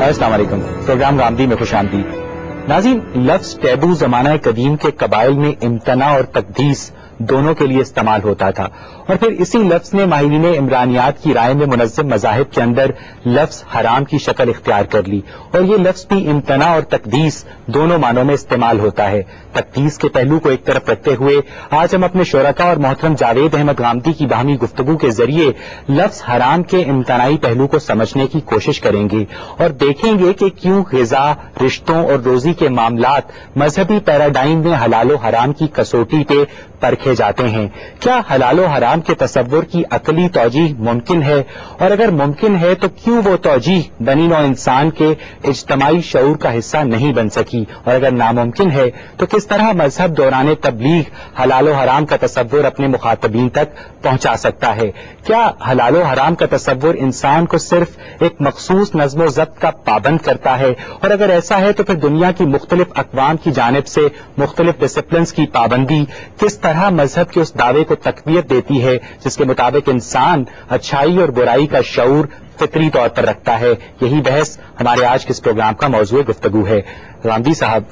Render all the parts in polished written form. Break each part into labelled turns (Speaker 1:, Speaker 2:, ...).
Speaker 1: السلام علیکم. پروگرام رامدی میں خوش آمدید. ناظرین، لفظ ٹیبو زمانہ قدیم کے قبائل میں امتناع اور تقدیس دونوں کے لیے استعمال ہوتا تھا، اور پھر اسی لفظ نے ماہرین عمرانیات کی رائے میں منظم مذاہب کے اندر لفظ حرام کی شکل اختیار کر لی، اور یہ لفظ بھی امتناع اور تقدیس دونوں معنوں میں استعمال ہوتا ہے. تقدیس کے پہلو کو ایک طرف رکھتے ہوئے آج ہم اپنے شرکاء اور محترم جاوید احمد غامدی کی باہمی گفتگو کے ذریعے لفظ حرام کے امتناعی پہلو کو سمجھنے کی کوشش کریں گے اور دیکھیں گے کہ کیوں غذا، رشتوں اور روزی کے معاملات مذہبی پیراڈائم میں حلال و حرام کی کسوٹی پہ پرکھے جاتے ہیں. کیا حلال و حرام کے تصور کی عقلی توجیہ ممکن ہے، اور اگر ممکن ہے تو کیوں وہ توجیہ بنی نوع انسان کے اجتماعی شعور کا حصہ نہیں بن سکی، اور اگر ناممکن ہے تو کس طرح مذہب دوران تبلیغ حلال و حرام کا تصور اپنے مخاطبین تک پہنچا سکتا ہے؟ کیا حلال و حرام کا تصور انسان کو صرف ایک مخصوص نظم و ضبط کا پابند کرتا ہے، اور اگر ایسا ہے تو پھر دنیا کی مختلف اقوام کی جانب سے مختلف ڈسپلنز کی پابندی کس طرح مذہب کے اس دعوے کو تقویت دیتی ہے جس کے مطابق انسان اچھائی اور برائی کا شعور فطری طور پر رکھتا ہے؟ یہی بحث ہمارے آج کے اس پروگرام کا موضوع گفتگو ہے. غامدی صاحب،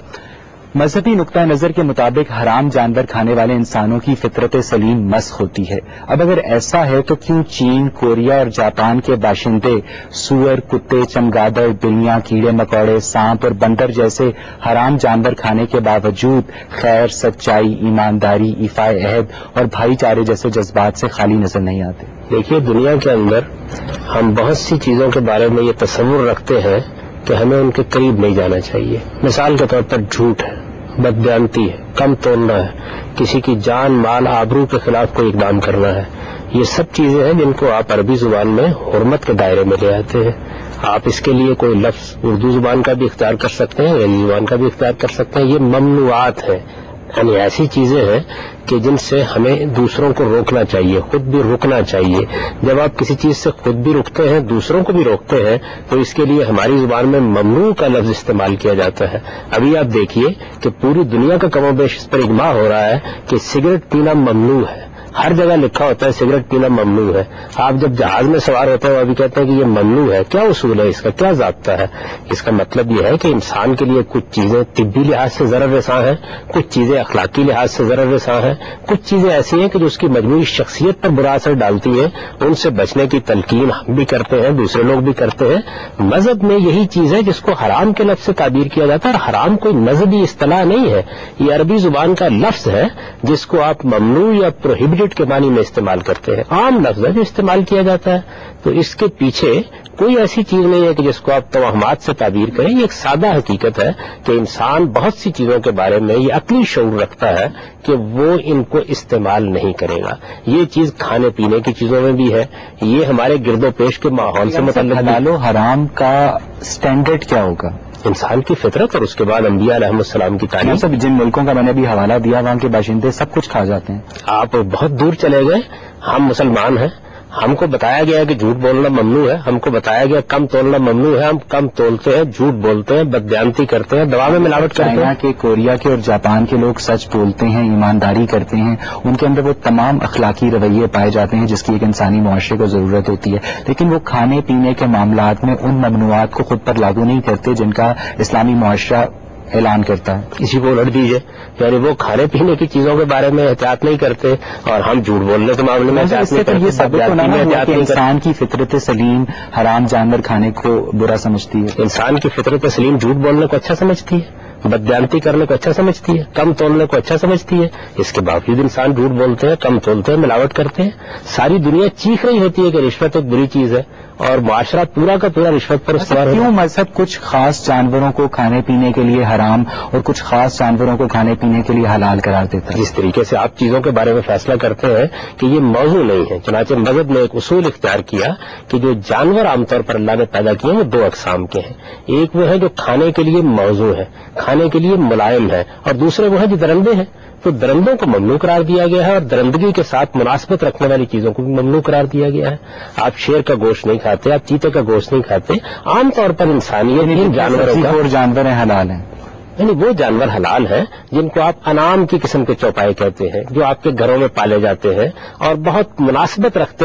Speaker 1: مذہبی نقطہ نظر کے مطابق حرام جانور کھانے والے انسانوں کی فطرت سلیم مسخ ہوتی ہے. اب اگر ایسا ہے تو کیوں چین، کوریا اور جاپان کے باشندے سور، کتے، چمگادڑ، بلیاں، کیڑے مکوڑے، سانپ اور بندر جیسے حرام جانور کھانے کے باوجود خیر، سچائی، ایمانداری، ایفائے عہد اور بھائی چارے جیسے جذبات سے خالی نظر نہیں آتے؟
Speaker 2: دیکھیے، دنیا کے اندر ہم بہت سی چیزوں کے بارے میں یہ تصور رکھتے ہیں کہ ہمیں ان کے قریب نہیں جانا چاہیے. مثال کے طور پر جھوٹ ہے، بدبیانتی ہے، کم تولنا ہے، کسی کی جان، مال، آبرو کے خلاف کوئی اقدام کرنا ہے. یہ سب چیزیں ہیں جن کو آپ عربی زبان میں حرمت کے دائرے میں لے آتے ہیں. آپ اس کے لیے کوئی لفظ اردو زبان کا بھی اختیار کر سکتے ہیں، انگریزی زبان کا بھی اختیار کر سکتے ہیں. یہ ممنوعات ہیں، یعنی ایسی چیزیں ہیں کہ جن سے ہمیں دوسروں کو روکنا چاہیے، خود بھی رکنا چاہیے. جب آپ کسی چیز سے خود بھی رکتے ہیں، دوسروں کو بھی روکتے ہیں، تو اس کے لیے ہماری زبان میں ممنوع کا لفظ استعمال کیا جاتا ہے. ابھی آپ دیکھیے کہ پوری دنیا کا کم و بیش اس پر اجماع ہو رہا ہے کہ سگریٹ پینا ممنوع ہے. ہر جگہ لکھا ہوتا ہے سگریٹ پینا ممنوع ہے. آپ جب جہاز میں سوار ہوتے ہیں ابھی کہتے ہیں کہ یہ ممنوع ہے. کیا اصول ہے اس کا، کیا ضابطہ ہے؟ اس کا مطلب یہ ہے کہ انسان کے لیے کچھ چیزیں طبی لحاظ سے ضرر رساں ہیں، کچھ چیزیں اخلاقی لحاظ سے ضرر رساں ہیں، کچھ چیزیں ایسی ہیں کہ جو اس کی مجموعی شخصیت پر برا اثر ڈالتی ہیں. ان سے بچنے کی تلقین ہم بھی کرتے ہیں، دوسرے لوگ بھی کرتے ہیں. مذہب میں یہی چیز ہے جس کو حرام کے لفظ سے تعبیر کیا جاتا ہے، اور حرام کوئی مذہبی اصطلاح نہیں ہے. یہ عربی زبان کا لفظ ہے جس کو آپ ممنوع یا پروہیبٹڈ کے معنی میں استعمال کرتے ہیں. عام لفظ ہے جو استعمال کیا جاتا ہے. تو اس کے پیچھے کوئی ایسی چیز نہیں ہے کہ جس کو آپ توہمات سے تعبیر کریں. یہ ایک سادہ حقیقت ہے کہ انسان بہت سی چیزوں کے بارے میں یہ عقلی شعور رکھتا ہے کہ وہ ان کو استعمال نہیں کرے گا. یہ چیز کھانے پینے کی چیزوں میں بھی ہے، یہ ہمارے گرد و پیش کے ماحول سے متعلق.
Speaker 1: حلال و حرام کا سٹینڈرڈ کیا ہوگا؟
Speaker 2: انسان کی فطرت اور اس کے بعد انبیاء علیہ السلام کی تعلیم.
Speaker 1: سب جن ملکوں کا میں نے بھی حوالہ دیا وہاں کے باشندے سب کچھ کھا جاتے ہیں.
Speaker 2: آپ بہت دور چلے گئے. ہم مسلمان ہیں، ہم کو بتایا گیا کہ جھوٹ بولنا ممنوع ہے، ہم کو بتایا گیا کم تولنا ممنوع ہے. ہم کم تولتے ہیں، جھوٹ بولتے ہیں، بدبیانتی کرتے ہیں، دوا میں ملاوٹ کرتے ہیں.
Speaker 1: چائنا کے، کوریا کے اور جاپان کے لوگ سچ بولتے ہیں، ایمانداری کرتے ہیں، ان کے اندر وہ تمام اخلاقی رویے پائے جاتے ہیں جس کی ایک انسانی معاشرے کو ضرورت ہوتی ہے. لیکن وہ کھانے پینے کے معاملات میں ان ممنوعات کو خود پر لاگو نہیں کرتے جن کا اسلامی معاشرہ اعلان کرتا ہے.
Speaker 2: اسی کو الٹ دیجیے، یعنی وہ کھانے پینے کی چیزوں کے بارے میں احتیاط نہیں کرتے اور ہم جھوٹ بولنے کے معاملے میں احتیاط نہیں کرتے.
Speaker 1: یہ ثابت ہونا ہے کہ انسان کی فطرت سلیم حرام جانور کھانے کو برا سمجھتی ہے.
Speaker 2: انسان کی فطرت سلیم جھوٹ بولنے کو اچھا سمجھتی ہے، بدبیانتی کرنے کو اچھا سمجھتی ہے، کم تولنے کو اچھا سمجھتی ہے. اس کے باوجود انسان جھوٹ بولتے ہیں، کم تولتے ہیں، ملاوٹ کرتے ہیں. ساری دنیا چیخ رہی ہوتی ہے کہ رشوت ایک بری چیز ہے اور معاشرہ پورا کا پورا رشوت پر استوار ہے.
Speaker 1: کیوں مذہب کچھ خاص جانوروں کو کھانے پینے کے لیے حرام اور کچھ خاص جانوروں کو کھانے پینے کے لیے حلال قرار دیتا ہے؟
Speaker 2: جس طریقے سے آپ چیزوں کے بارے میں فیصلہ کرتے ہیں کہ یہ موضوع نہیں ہے، چنانچہ مذہب نے ایک اصول اختیار کیا کہ جو جانور عام طور پر اللہ نے پیدا کیے ہیں وہ دو اقسام کے ہیں. ایک وہ ہے جو کھانے کے لیے موزوں ہے، کھانے کے لیے ملائم ہے، اور دوسرے وہ ہیں جو درندے ہیں. تو درندوں کو ممنوع قرار دیا گیا ہے اور درندگی کے ساتھ مناسبت رکھنے والی چیزوں کو بھی ممنوع قرار دیا گیا ہے. آپ شیر کا گوشت نہیں کھاتے، آپ چیتے کا گوشت نہیں کھاتے. عام طور پر انسانیت جانوروں کا
Speaker 1: جانور حلال ہیں،
Speaker 2: یعنی وہ جانور حلال ہیں جن کو آپ انعام کی قسم کے چوپائے کہتے ہیں، جو آپ کے گھروں میں پالے جاتے ہیں اور بہت مناسبت رکھتے ہیں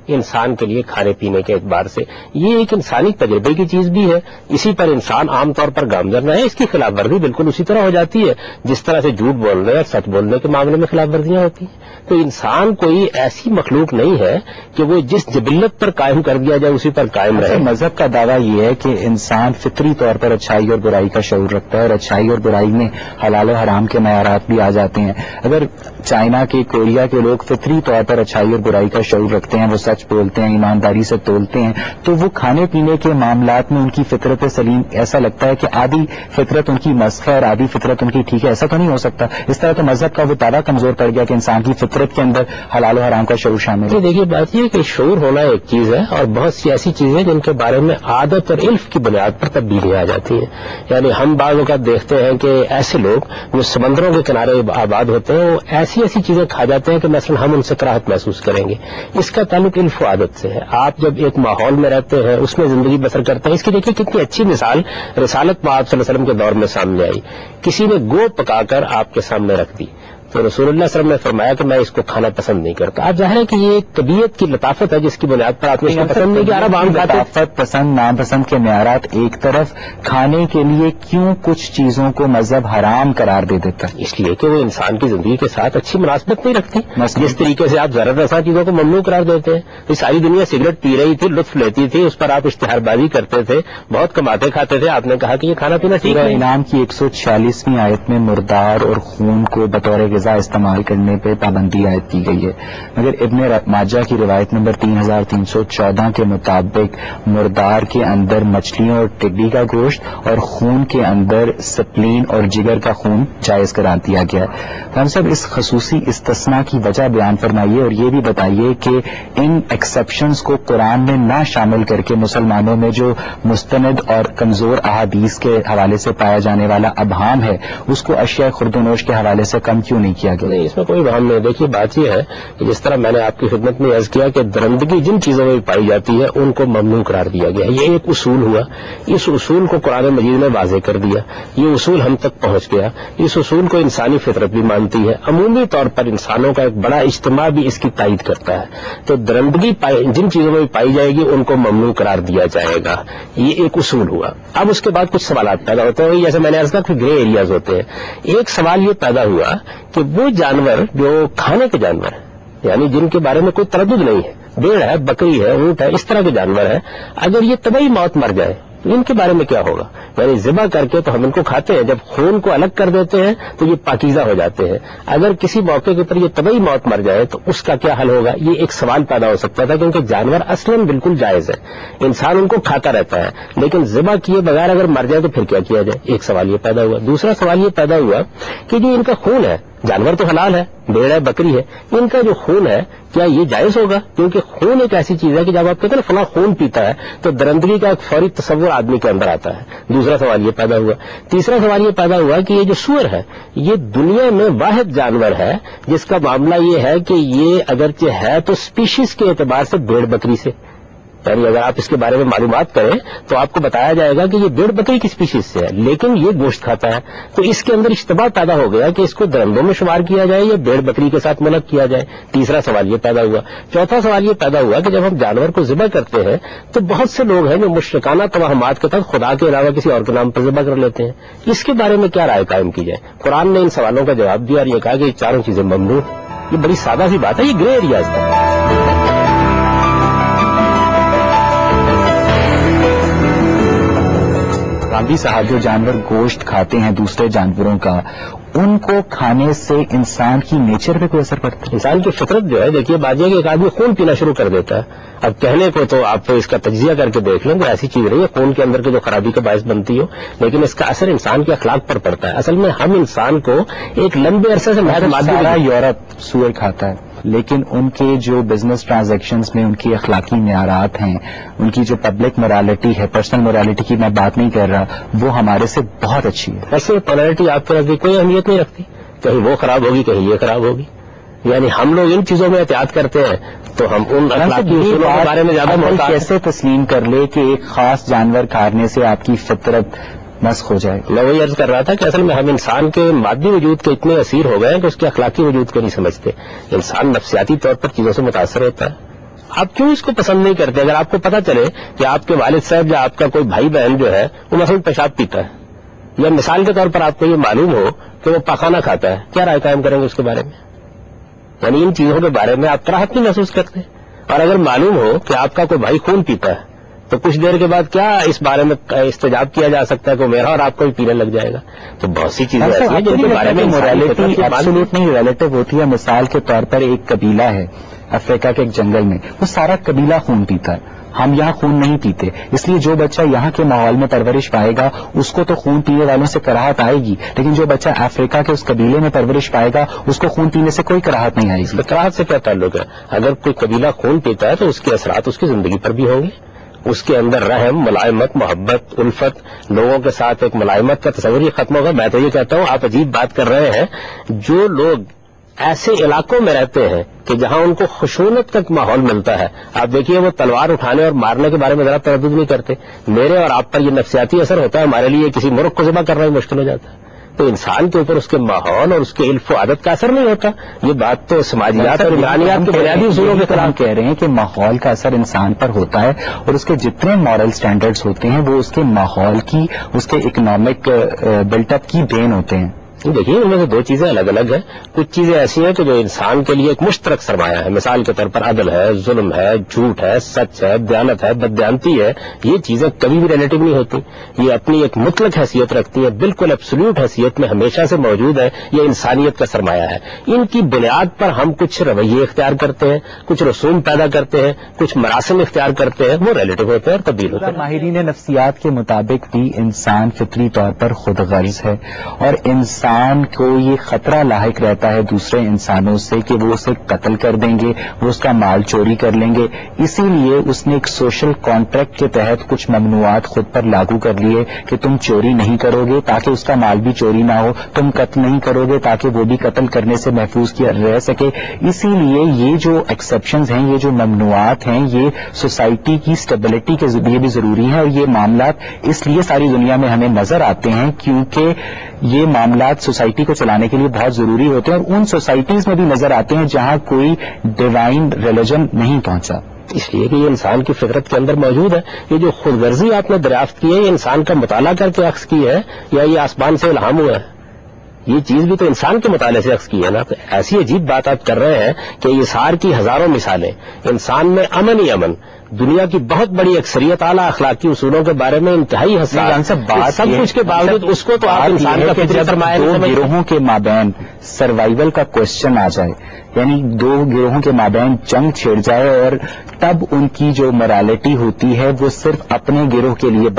Speaker 2: انسان کے لیے کھانے پینے کے اعتبار سے. یہ ایک انسانی تجربے کی چیز بھی ہے. اسی پر انسان عام طور پر گامزن ہے. اس کی خلاف ورزی بالکل اسی طرح ہو جاتی ہے جس طرح سے جھوٹ بولنے اور سچ بولنے کے معاملے میں خلاف ورزیاں ہوتی ہیں. تو انسان کوئی ایسی مخلوق نہیں ہے کہ وہ جس جبلت پر قائم کر دیا جائے اسی پر قائم رہے.
Speaker 1: مذہب کا دعویٰ یہ ہے کہ انسان فطری طور پر اچھائی اور برائی کا شعور رکھتا ہے اور اچھائی اور برائی میں حلال و حرام کے معیارات بھی آ جاتے ہیں. اگر چائنا کے کوریا کے لوگ فطری طور پر اچھائی اور برائی کا شعور رکھتے ہیں, وہ سچ بولتے ہیں, ایمانداری سے تولتے ہیں, تو وہ کھانے پینے کے معاملات میں ان کی فطرت سلیم ایسا لگتا ہے کہ آدھی فطرت ان کی مسخ ہے اور آدھی فطرت ان کی ٹھیک ہے. ایسا تو نہیں ہو سکتا. اس طرح تو مذہب کا وہ دعویٰ کمزور پڑ گیا کہ انسان کی فطرت کے اندر حلال و حرام کا شعور شامل ہے.
Speaker 2: دیکھیے بات یہ کہ شعور ہونا ایک چیز ہے اور بہت سی ایسی چیزیں جن کے بارے میں عادت اور علم کی بنیاد پر تبدیلیاں آ جاتی ہیں. یعنی ہم بعض اوقات دیکھتے ہیں کہ ایسے لوگ جو سمندروں کے کنارے آباد ہوتے ہیں وہ ایسی چیزیں کھا جاتے ہیں کہ مثلا ہم ان سے کراہت محسوس کریں گے. اس کا تعلق علم و عادت سے ہے. آپ جب ایک ماحول میں رہتے ہیں اس میں زندگی بسر کرتے ہیں. اس کی دیکھیے کتنی اچھی مثال رسالت میں آپ صلی اللہ علیہ وسلم کے دور میں سامنے آئی. کسی نے گو پکا کر آپ کے سامنے رکھ دی تو رسول اللہ صلی اللہ علیہ وسلم نے فرمایا کہ میں اس کو کھانا پسند نہیں کرتا. آپ ظاہر ہے کہ یہ ایک طبیعت کی لطافت ہے جس کی بنیاد پر آپ نے اس کو پسند نہیں کیا. عرب عام کھاتے
Speaker 1: لطافت پسند ناپسند کے معیارات ایک طرف, کھانے کے لیے کیوں کچھ چیزوں کو مذہب حرام قرار دے دیتا ہے؟
Speaker 2: اس لیے کہ وہ انسان کی زندگی کے ساتھ اچھی مناسبت نہیں رکھتی. جس طریقے سے آپ ضرر رساں چیزوں کو ممنوع قرار دیتے ہیں. یہ ساری دنیا سگریٹ پی رہی تھی, لطف لیتی تھی, اس پر آپ اشتہار بازی کرتے تھے, بہت کماتے کھاتے تھے. آپ نے کہا کہ یہ کھانا پینا ٹھیک ہے.
Speaker 1: انعام کی 146ویں آیت میں مردار اور خون کو بطور غذا استعمال کرنے پہ پابندی عائد کی گئی ہے. مگر ابن ماجہ کی روایت نمبر 3314 کے مطابق مردار کے اندر مچھلیوں اور ٹڈی کا گوشت اور خون کے اندر سپلین اور جگر کا خون جائز قرار دیا گیا ہے. ہم سب اس خصوصی استثناء کی وجہ بیان فرمائیے اور یہ بھی بتائیے کہ ان ایکسیپشنز کو قرآن میں نہ شامل کر کے مسلمانوں میں جو مستند اور کمزور احادیث کے حوالے سے پایا جانے والا ابہام ہے اس کو اشیاء خوردونوش کے حوالے سے کم کیوں نہیں کیا گیا؟
Speaker 2: اس میں کوئی بہام نہیں. دیکھیے بات یہ ہے کہ جس طرح میں نے آپ کی خدمت میں عرض کیا کہ درندگی جن چیزوں میں پائی جاتی ہے ان کو ممنوع قرار دیا گیا. یہ ایک اصول ہوا. اس اصول کو قرآن مجید نے واضح کر دیا. یہ اصول ہم تک پہنچ گیا. اس اصول کو انسانی فطرت بھی مانتی ہے. عمومی طور پر انسانوں کا ایک بڑا اجتماع بھی اس کی تائید کرتا ہے. تو درندگی جن چیزوں میں پائی جائے گی ان کو ممنوع قرار دیا جائے گا. یہ ایک اصول ہوا. اب اس کے بعد کچھ سوالات پیدا ہوتے ہیں. جیسے میں نے عرض کیا کہ گرے ایریاز ہوتے ہیں. ایک سوال یہ پیدا ہوا کہ وہ جانور جو کھانے کے جانور ہیں, یعنی جن کے بارے میں کوئی تردد نہیں ہے, بھیڑ ہے, بکری ہے, اونٹ ہے, اس طرح کے جانور ہیں, اگر یہ طبعی موت مر جائے تو ان کے بارے میں کیا ہوگا؟ یعنی ذبح کر کے تو ہم ان کو کھاتے ہیں, جب خون کو الگ کر دیتے ہیں تو یہ پاکیزہ ہو جاتے ہیں. اگر کسی موقع کے اوپر یہ طبعی موت مر جائے تو اس کا کیا حل ہوگا؟ یہ ایک سوال پیدا ہو سکتا تھا کیونکہ جانور اصلاً بالکل جائز ہے, انسان ان کو کھاتا رہتا ہے, لیکن ذبح کیے بغیر اگر مر جائے تو پھر کیا کیا جائے؟ ایک سوال یہ پیدا ہوا. دوسرا سوال یہ پیدا ہوا کہ جو ان کا خون ہے, جانور تو حلال ہے, بھیڑ ہے, بکری ہے, ان کا جو خون ہے کیا یہ جائز ہوگا؟ کیونکہ خون ایک ایسی چیز ہے کہ جب آپ کہتے ہیں نا فلاں خون پیتا ہے تو درندگی کا ایک فوری تصور آدمی کے اندر آتا ہے. دوسرا سوال یہ پیدا ہوا. تیسرا سوال یہ پیدا ہوا کہ یہ جو سور ہے یہ دنیا میں واحد جانور ہے جس کا معاملہ یہ ہے کہ یہ اگرچہ ہے تو اسپیشیز کے اعتبار سے بھیڑ بکری سے, یعنی اگر آپ اس کے بارے میں معلومات کریں تو آپ کو بتایا جائے گا کہ یہ بھیڑ بکری کی اسپیشیز سے ہے, لیکن یہ گوشت کھاتا ہے. تو اس کے اندر اشتباہ پیدا ہو گیا کہ اس کو درندوں میں شمار کیا جائے یا بھیڑ بکری کے ساتھ ملک کیا جائے. تیسرا سوال یہ پیدا ہوا. چوتھا سوال یہ پیدا ہوا کہ جب ہم جانور کو ذبح کرتے ہیں تو بہت سے لوگ ہیں جو مشرکانہ توہمات کے تحت خدا کے علاوہ کسی اور کے نام پر ذبح کر لیتے ہیں. اس کے بارے میں کیا رائے قائم کی جائے؟ قرآن نے ان سوالوں کا جواب دیا اور یہ کہا کہ یہ چاروں چیزیں ممنوع. یہ بڑی سادہ سی بات ہے, یہ گرے ایریاز ہے.
Speaker 1: گاندھی صاحب جو جانور گوشت کھاتے ہیں دوسرے جانوروں کا, ان کو کھانے سے انسان کی نیچر پہ کوئی اثر پڑتا ہے؟
Speaker 2: انسان کی فطرت جو ہے, دیکھیے بات یہ کہ ایک آدمی خون پینا شروع کر دیتا ہے. اب کہنے کو تو آپ اس کا تجزیہ کر کے دیکھ لیں, کوئی ایسی چیز نہیں ہے خون کے اندر کی جو خرابی کا باعث بنتی ہو, لیکن اس کا اثر انسان کے اخلاق پر پڑتا ہے. اصل میں ہم انسان کو ایک لمبے عرصے سے
Speaker 1: یورپ سور کھاتا ہے, لیکن ان کے جو بزنس ٹرانزیکشنز میں ان کی اخلاقی معیارات ہیں, ان کی جو پبلک مورالٹی ہے, پرسنل مورالٹی کی میں بات نہیں کر رہا, وہ ہمارے سے بہت اچھی ہے.
Speaker 2: ایسے مورالٹی آپ کے نزدیک کوئی اہمیت نہیں رکھتی, کہیں وہ خراب ہوگی کہیں یہ خراب ہوگی. یعنی ہم لوگ ان چیزوں میں احتیاط کرتے ہیں تو ہم ان اخلاقی اصولوں کے بارے میں زیادہ محتاط
Speaker 1: کیسے تسلیم کر لے کہ ایک خاص جانور کھانے سے آپ کی فطرت نسخ ہو جائے؟
Speaker 2: میں وہی عرض کر رہا تھا کہ اصل میں ہم انسان کے مادی وجود کے اتنے اسیر ہو گئے ہیں کہ اس کے اخلاقی وجود کو نہیں سمجھتے. انسان نفسیاتی طور پر چیزوں سے متاثر ہوتا ہے. آپ کیوں اس کو پسند نہیں کرتے؟ اگر آپ کو پتا چلے کہ آپ کے والد صاحب یا آپ کا کوئی بھائی بہن جو ہے وہ مثلاً پیشاب پیتا ہے، یا مثال کے طور پر آپ کو یہ معلوم ہو کہ وہ پاخانہ کھاتا ہے، کیا رائے قائم کریں گے اس کے بارے میں؟ یعنی ان چیزوں کے بارے میں آپ کراہت نہیں محسوس کرتے. اور اگر معلوم ہو کہ آپ کا کوئی بھائی خون پیتا ہے تو کچھ دیر کے بعد کیا اس بارے میں استجاب کیا جا سکتا ہے کہ میرا اور آپ کو بھی پینے لگ جائے گا؟ تو بہت سی چیزیں ایسی ہیں جن کے بارے میں
Speaker 1: موریلٹی ایبسولوٹ نہیں ریلیٹو ہوتی ہے. مثال کے طور پر ایک قبیلہ ہے افریقہ کے ایک جنگل میں، وہ سارا قبیلہ خون پیتا ہے. ہم یہاں خون نہیں پیتے، اس لیے جو بچہ یہاں کے ماحول میں پرورش پائے گا اس کو تو خون پینے والوں سے کراہت آئے گی، لیکن جو بچہ افریقہ کے اس قبیلے میں پرورش پائے گا اس کو خون پینے سے کوئی کراہت نہیں آئے گی.
Speaker 2: کراہت سے کیا تعلق ہے؟ اگر کوئی قبیلہ خون پیتا ہے تو اس کے اثرات اس کی زندگی پر بھی ہوں گے. اس کے اندر رحم، ملائمت، محبت، الفت، لوگوں کے ساتھ ایک ملائمت کا تصور ہی ختم ہوگا. میں تو یہ کہتا ہوں آپ عجیب بات کر رہے ہیں. جو لوگ ایسے علاقوں میں رہتے ہیں کہ جہاں ان کو خشونت کا ماحول ملتا ہے، آپ دیکھیے وہ تلوار اٹھانے اور مارنے کے بارے میں ذرا تردد نہیں کرتے. میرے اور آپ پر یہ نفسیاتی اثر ہوتا ہے، ہمارے لیے کسی مرغ کو ذبح کرنا ہی مشکل ہو جاتا ہے. تو انسان کے اوپر اس کے ماحول اور اس کے علف و عادت کا اثر نہیں ہوتا. یہ بات تو سماجیات اور ایمانیات کے بنیادی اصولوں کے خلاف
Speaker 1: کہہ رہے ہیں کہ ماحول کا اثر انسان پر ہوتا ہے اور اس کے جتنے مورل سٹینڈرڈز ہوتے ہیں وہ اس کے ماحول کی، اس کے اکنامک بلٹ اپ کی دین ہوتے ہیں.
Speaker 2: دیکھیے ان میں سے دو چیزیں الگ الگ ہیں. کچھ چیزیں ایسی ہیں کہ جو انسان کے لیے ایک مشترک سرمایہ ہے. مثال کے طور پر عدل ہے، ظلم ہے، جھوٹ ہے، سچ ہے، دیانت ہے، بددیانتی ہے. یہ چیزیں کبھی بھی ریلیٹو نہیں ہوتی. یہ اپنی ایک مطلق حیثیت رکھتی ہیں، بالکل ایبسولوٹ حیثیت میں ہمیشہ سے موجود ہے. یہ انسانیت کا سرمایہ ہے. ان کی بنیاد پر ہم کچھ رویے اختیار کرتے ہیں، کچھ رسوم پیدا کرتے ہیں، کچھ مراسم اختیار کرتے ہیں، وہ ریلیٹو ہوتے ہیں اور تبدیل ہوتے ہیں.
Speaker 1: ماہرین نفسیات کے مطابق بھی انسان فطری طور پر خود غرض ہے اور انسان کو یہ خطرہ لاحق رہتا ہے دوسرے انسانوں سے کہ وہ اسے قتل کر دیں گے، وہ اس کا مال چوری کر لیں گے. اسی لیے اس نے ایک سوشل کانٹریکٹ کے تحت کچھ ممنوعات خود پر لاگو کر لیے کہ تم چوری نہیں کرو گے تاکہ اس کا مال بھی چوری نہ ہو، تم قتل نہیں کرو گے تاکہ وہ بھی قتل کرنے سے محفوظ رہ سکے. اسی لیے یہ جو ایکسیپشنز ہیں، یہ جو ممنوعات ہیں، یہ سوسائٹی کی اسٹیبلٹی کے لیے بھی ضروری ہیں. اور یہ معاملات اس لیے ساری دنیا میں ہمیں نظر آتے ہیں کیونکہ یہ معاملات سوسائٹی کو چلانے کے لیے بہت ضروری ہوتے ہیں اور ان سوسائٹیز میں بھی نظر آتے ہیں جہاں کوئی ڈیوائن ریلیجن نہیں پہنچا.
Speaker 2: اس لیے کہ یہ انسان کی فطرت کے اندر موجود ہے. یہ جو خود غرضی آپ نے دریافت کی ہے، یہ انسان کا مطالعہ کر کے اخذ کی ہے یا یہ آسمان سے الہام ہوا ہے؟ یہ چیز بھی تو انسان کے مطالعے سے اخذ کی ہے نا. تو ایسی عجیب بات آپ کر رہے ہیں کہ اثار کی ہزاروں مثالیں، انسان میں امن ہی امن، دنیا کی بہت بڑی اکثریت اعلیٰ اخلاقی اصولوں کے بارے میں انتہائی حساس، سب کچھ کے باوجود اس کو تو آپ انسان کا فطری سرمایہ نہیں سمجھتے.
Speaker 1: گروہوں کے مابین سروائیول کا کوشچن آ جائے، یعنی دو گروہوں کے مابین جنگ چھڑ جائے اور تب ان کی جو morality ہوتی ہے وہ صرف اپنے گروہ کے لیے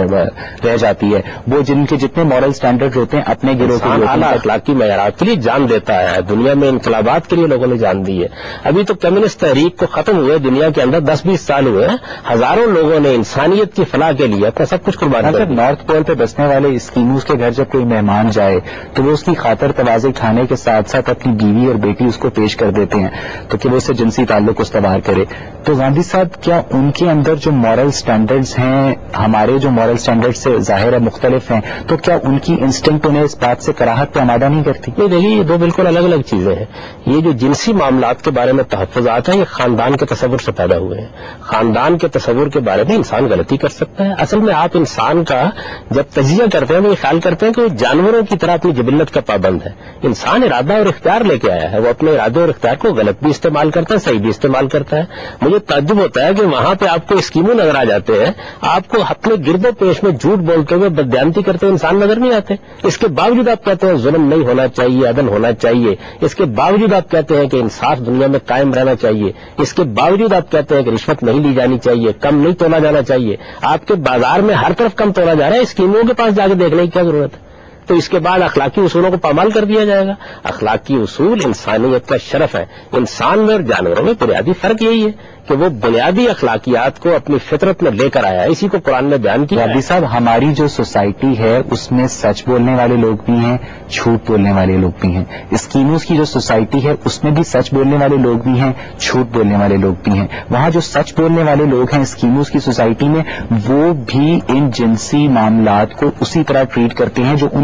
Speaker 1: رہ جاتی ہے. وہ جن کے جتنے مورل سٹینڈرڈ ہوتے ہیں اپنے گروہ کے لیے،
Speaker 2: اعلیٰ اخلاقی معیارات کے لیے جان دیتا ہے. دنیا میں انقلابات کے لیے لوگوں نے جان دی ہے. ابھی تو کمیونسٹ تحریک کو ختم ہوئے دنیا کے اندر 10-20 سال ہوئے، ہزاروں لوگوں نے انسانیت کی فلاح کے لیے اپنا سب کچھ قربان کر دیا.
Speaker 1: نارتھ پول پہ بسنے والے اسکیموز کے گھر جب کوئی مہمان جائے تو وہ اس کی خاطر تواضع کھانے کے ساتھ ساتھ اپنی بیوی اور بیٹی اس کو پیش کر دیتے ہیں تو کہ وہ اسے جنسی تعلق استوار کرے. تو گاندھی صاحب کیا ان کے اندر جو مورل سٹینڈرڈز ہیں ہمارے جو مورل سٹینڈرڈ سے ظاہر ہے مختلف ہیں، تو کیا ان کی انسٹنکٹ انہیں اس بات سے کراہت پہ آمادہ نہیں کرتی؟
Speaker 2: یہ دیکھیے یہ دو بالکل الگ الگ چیزیں ہیں. یہ جو جنسی معاملات کے بارے میں تحفظات ہیں یہ خاندان کے تصور سے پیدا ہوئے ہیں. خاندان کے تصور کے بارے میں انسان غلطی کر سکتا ہے. اصل میں آپ انسان کا جب تجزیہ کرتے ہیں وہ یہ خیال کرتے ہیں کہ وہ جانوروں کی طرح اپنی جبلت کا پابند ہے. انسان ارادہ اور اختیار لے کے آیا ہے، وہ اپنے ارادے اور اختیار کو غلط بھی استعمال کرتا ہے، صحیح بھی استعمال کرتا ہے. مجھے تعجب ہوتا ہے کہ وہاں پہ آپ کو اسکیموں نظر آ جاتے ہیں، آپ کو اپنے گرد و پیش میں جھوٹ بولتے ہوئے بددیانتی کرتے ہوئے انسان نظر نہیں آتے. اس کے باوجود آپ کہتے ہیں ظلم نہیں ہونا چاہیے، عدل ہونا چاہیے. اس کے باوجود آپ کہتے ہیں کہ انصاف دنیا میں قائم رہنا چاہیے. اس کے باوجود آپ کہتے ہیں کہ رشوت نہیں لی جانی چاہیے، کم نہیں تولا جانا چاہیے. آپ کے بازار میں ہر طرف کم تولا جا رہا ہے، اسکیموں کے پاس جا کے دیکھنے کی کیا ضرورت ہے؟ تو اس کے بعد اخلاقی اصولوں کو پامال کر دیا جائے گا. اخلاقی اصول انسانیت کا شرف ہے. انسان میں اور جانوروں میں بنیادی فرق یہی ہے کہ وہ بنیادی اخلاقیات کو اپنی فطرت میں لے کر آیا ہے. اسی کو قرآن نے بیان کیا.
Speaker 1: رابی صاحب ہماری جو سوسائٹی ہے اس میں سچ بولنے والے لوگ بھی ہیں، جھوٹ بولنے والے لوگ بھی ہیں. اسکیموز کی جو سوسائٹی ہے اس میں بھی سچ بولنے والے لوگ بھی ہیں، جھوٹ بولنے والے لوگ بھی ہیں. وہاں جو سچ بولنے والے لوگ ہیں اسکیموز کی سوسائٹی میں وہ بھی ان جنسی معاملات کو اسی طرح ٹریٹ کرتے ہیں جو ان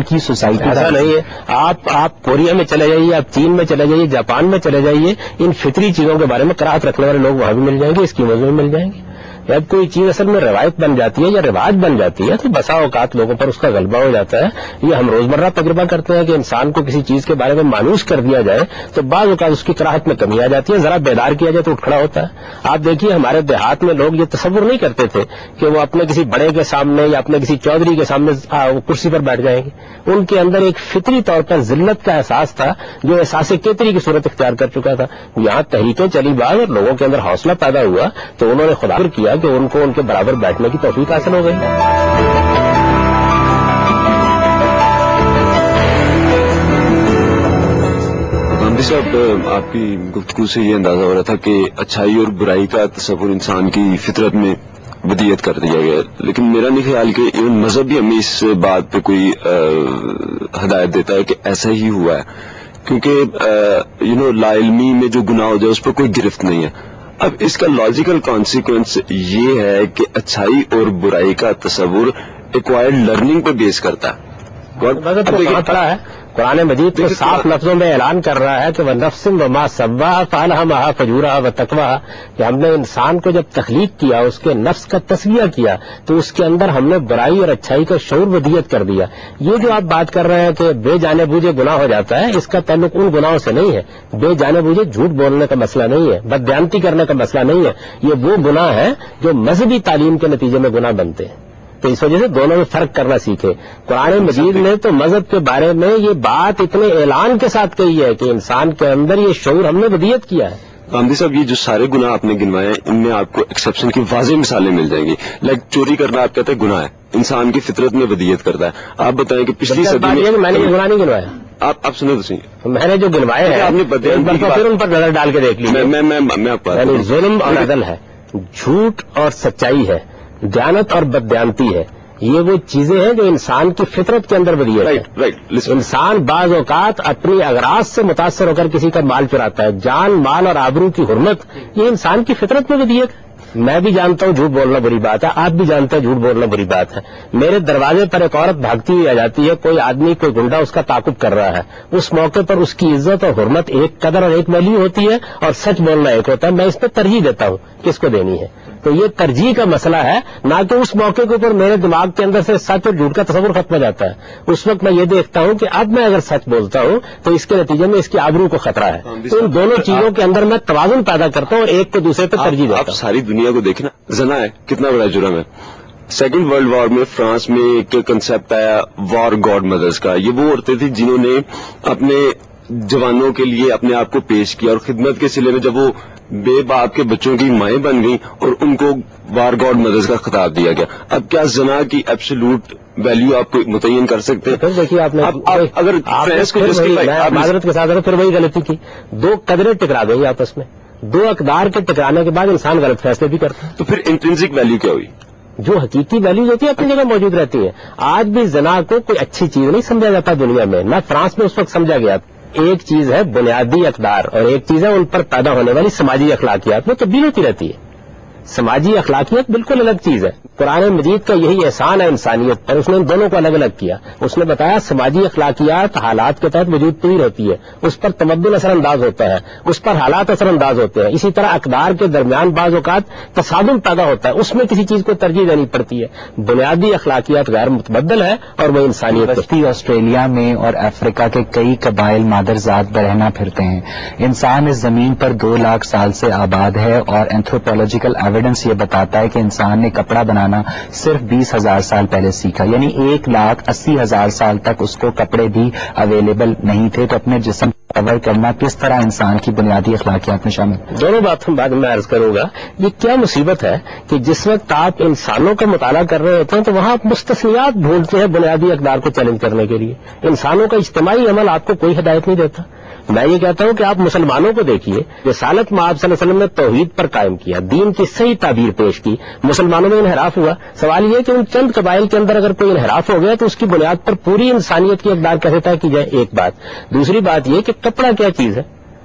Speaker 1: کی سوسائٹی
Speaker 2: ایسا نہیں ہے. آپ کوریا میں چلے جائیے, آپ چین میں چلے جائیے, جاپان میں چلے جائیے, ان فطری چیزوں کے بارے میں کراہت رکھنے والے لوگ وہاں بھی مل جائیں گے, اسکیموں میں مل جائیں گے. جب کوئی چیز اصل میں روایت بن جاتی ہے یا رواج بن جاتی ہے تو بسا اوقات لوگوں پر اس کا غلبہ ہو جاتا ہے. یہ ہم روزمرہ تجربہ کرتے ہیں کہ انسان کو کسی چیز کے بارے میں مانوس کر دیا جائے تو بعض اوقات اس کی کراہت میں کمی آ جاتی ہے, ذرا بیدار کیا جائے تو اٹھ کھڑا ہوتا ہے. آپ دیکھیے ہمارے دیہات میں لوگ یہ تصور نہیں کرتے تھے کہ وہ اپنے کسی بڑے کے سامنے یا اپنے کسی چودھری کے سامنے کرسی پر بیٹھ جائیں گے. ان کے اندر ایک فطری طور پر ذلت کا احساس تھا جو احساس کیتری کی صورت اختیار کر چکا تھا. یہاں تحریکیں چلی بعض اور لوگوں کے اندر حوصلہ پیدا ہوا تو انہوں نے خدا کیا کہ ان کو ان کے برابر بیٹھنے کی توفیق حاصل ہو گئی.
Speaker 3: گاندھی صاحب, آپ کی گفتگو سے یہ اندازہ ہو رہا تھا کہ اچھائی اور برائی کا تصور انسان کی فطرت میں ودیت کر دیا گیا, لیکن میرا نہیں خیال کہ ایون مذہب بھی ہمیں اس بات پہ کوئی ہدایت دیتا ہے کہ ایسا ہی ہوا ہے, کیونکہ لا علمی میں جو گناہ ہو جائے اس پہ کوئی گرفت نہیں ہے. اب اس کا لاجیکل کانسیکوینس یہ ہے کہ اچھائی اور برائی کا تصور ایکوائرڈ لرننگ پہ بیس کرتا ہے.
Speaker 2: پڑا ہے قرآن مجید تو صاف لفظوں میں اعلان کر رہا ہے کہ وہ نفس وما سواہا فالہمہا فجورہا وتقواہا, کہ ہم نے انسان کو جب تخلیق کیا اس کے نفس کا تسویہ کیا تو اس کے اندر ہم نے برائی اور اچھائی کا شعور ودیت کر دیا. یہ جو آپ بات کر رہے ہیں کہ بے جانے بوجھے گناہ ہو جاتا ہے, اس کا تعلق ان گناہوں سے نہیں ہے. بے جانے بوجھے جھوٹ بولنے کا مسئلہ نہیں ہے, بدبیانتی کرنے کا مسئلہ نہیں ہے. یہ وہ گناہ ہیں جو مذہبی تعلیم کے نتیجے میں گناہ بنتے ہیں. تو اس وجہ سے دونوں میں فرق کرنا سیکھے. قرآن مجید نے تو مذہب کے بارے میں یہ بات اتنے اعلان کے ساتھ کہی ہے کہ انسان کے اندر یہ شعور ہم نے ودیت کیا ہے.
Speaker 3: گاندھی صاحب, یہ جو سارے گناہ آپ نے گنوائے ہیں ان میں آپ کو ایکسیپشن کی واضح مثالیں مل جائیں گی. لائک چوری کرنا آپ کہتے ہیں گناہ ہے, انسان کی فطرت میں ودیت کرتا ہے. آپ بتائیں کہ پچھلی صدی
Speaker 2: میں نے یہ گناہ نہیں گنوایا.
Speaker 3: آپ سنیں تو صحیح,
Speaker 2: میں نے جو گنوائے ہیں آپ نے پھر ان پر نظر ڈال کے دیکھ لی.
Speaker 3: میں آپ کو
Speaker 2: ظلم اور عدل ہے, جھوٹ اور سچائی ہے, دیانت اور بددیانتی ہے. یہ وہ چیزیں ہیں جو انسان کی فطرت کے اندر ودیت ہے. انسان بعض اوقات اپنی اغراض سے متاثر ہو کر کسی کا مال چراتا ہے. جان, مال اور آبرو کی حرمت یہ انسان کی فطرت میں ودیت ہے. میں بھی جانتا ہوں جھوٹ بولنا بری بات ہے, آپ بھی جانتے ہیں جھوٹ بولنا بری بات ہے. میرے دروازے پر ایک عورت بھاگتی ہوئی آ جاتی ہے, کوئی آدمی کوئی گنڈا اس کا تعاقب کر رہا ہے. اس موقع پر اس کی عزت اور حرمت ایک قدر اور ایک ویلیو ہوتی ہے اور سچ بولنا ایک ہوتا ہے. میں اس پہ ترجیح دیتا ہوں کس کو دینی ہے. تو یہ ترجیح کا مسئلہ ہے, نہ کہ اس موقع کے اوپر میرے دماغ کے اندر سے سچ اور جھوٹ کا تصور ختم ہو جاتا ہے. اس وقت میں یہ دیکھتا ہوں کہ اب میں اگر سچ بولتا ہوں تو اس کے نتیجے میں اس کی آبرو کو خطرہ ہے. تو ان دونوں چیزوں کے اندر میں توازن پیدا کرتا ہوں اور ایک کو دوسرے پہ ترجیح دیتا ہوں.
Speaker 3: آپ ساری دنیا کو دیکھنا, زنا ہے کتنا بڑا جرم ہے. سیکنڈ ورلڈ وار میں فرانس میں ایک کنسیپٹ آیا وار گاڈ مدرز کا. یہ وہ عورتیں تھیں جنہوں نے اپنے جوانوں کے لیے اپنے آپ کو پیش کیا اور خدمت کے سلسلے میں جب وہ بے باپ کے بچوں کی مائیں بن گئیں اور ان کو وار گاڈ مدرز کا خطاب دیا گیا. اب کیا زنا کی ایبسولوٹ ویلیو آپ کو متعین کر سکتے ہیں؟
Speaker 2: دیکھیے آپ نے
Speaker 3: اگر
Speaker 2: معذرت کے ساتھ پھر وہی غلطی کی, دو قدریں ٹکرا گئی آپس میں, دو اقدار کے ٹکرانے کے بعد انسان غلط فیصلے بھی کرتا ہے.
Speaker 3: تو پھر انٹرنسک ویلیو کیا ہوئی؟
Speaker 2: جو حقیقی ویلیوز ہوتی ہے اپنی جگہ موجود رہتی ہے. آج بھی زنا کو کوئی اچھی چیز نہیں سمجھا جاتا دنیا میں. میں فرانس میں اس وقت سمجھا گیا. ایک چیز ہے بنیادی اقدار اور ایک چیز ہے ان پر پیدا ہونے والی سماجی اخلاقیات. وہ تبدیل ہوتی رہتی ہے. سماجی اخلاقیات بالکل الگ چیز ہے. قرآن مجید کا یہی احسان ہے انسانیت پر, اس نے ان دونوں کو الگ الگ کیا. اس نے بتایا سماجی اخلاقیات حالات کے تحت وجود پذیر ہوتی ہے, اس پر تمدن اثر انداز ہوتا ہے, اس پر حالات اثر انداز ہوتے ہیں. اسی طرح اقدار کے درمیان بعض اوقات تصادم پیدا ہوتا ہے, اس میں کسی چیز کو ترجیح دینی پڑتی ہے. بنیادی اخلاقیات غیر متبدل ہے اور وہ انسانیت.
Speaker 1: آسٹریلیا میں اور افریقہ کے کئی قبائل مادرزاد برہنہ پھرتے ہیں. انسان اس زمین پر 2 لاکھ سال سے آباد ہے اور اینتھروپولوجیکل ایویڈنس یہ بتاتا ہے کہ انسان نے کپڑا بنانا صرف 20,000 سال پہلے سیکھا, یعنی 1,80,000 سال تک اس کو کپڑے بھی اویلیبل نہیں تھے. تو اپنے جسم کور کرنا کس طرح انسان کی بنیادی اخلاقیات میں شامل؟
Speaker 2: دونوں باتوں بعد میں عرض کروں گا. یہ کیا مصیبت ہے کہ جس وقت آپ انسانوں کا مطالعہ کر رہے ہوتے ہیں تو وہاں آپ مستثنیات ڈھونڈتے ہیں بنیادی اقدار کو چیلنج کرنے کے لیے. انسانوں کا اجتماعی عمل آپ کو کوئی ہدایت نہیں دیتا. میں یہ کہتا ہوں کہ آپ مسلمانوں کو دیکھیے, رسالت میں آپ صلی اللہ علیہ وسلم نے توحید پر قائم کیا, دین کی صحیح تعبیر پیش کی. مسلمانوں میں انحراف ہوا. سوال یہ کہ ان چند قبائل کے اندر اگر کوئی انحراف ہو گیا تو اس کی بنیاد پر پوری انسانیت کی اقدار کیسے طے کی جائے؟ ایک بات. دوسری بات یہ کہ کپڑا کیا چیز ہے؟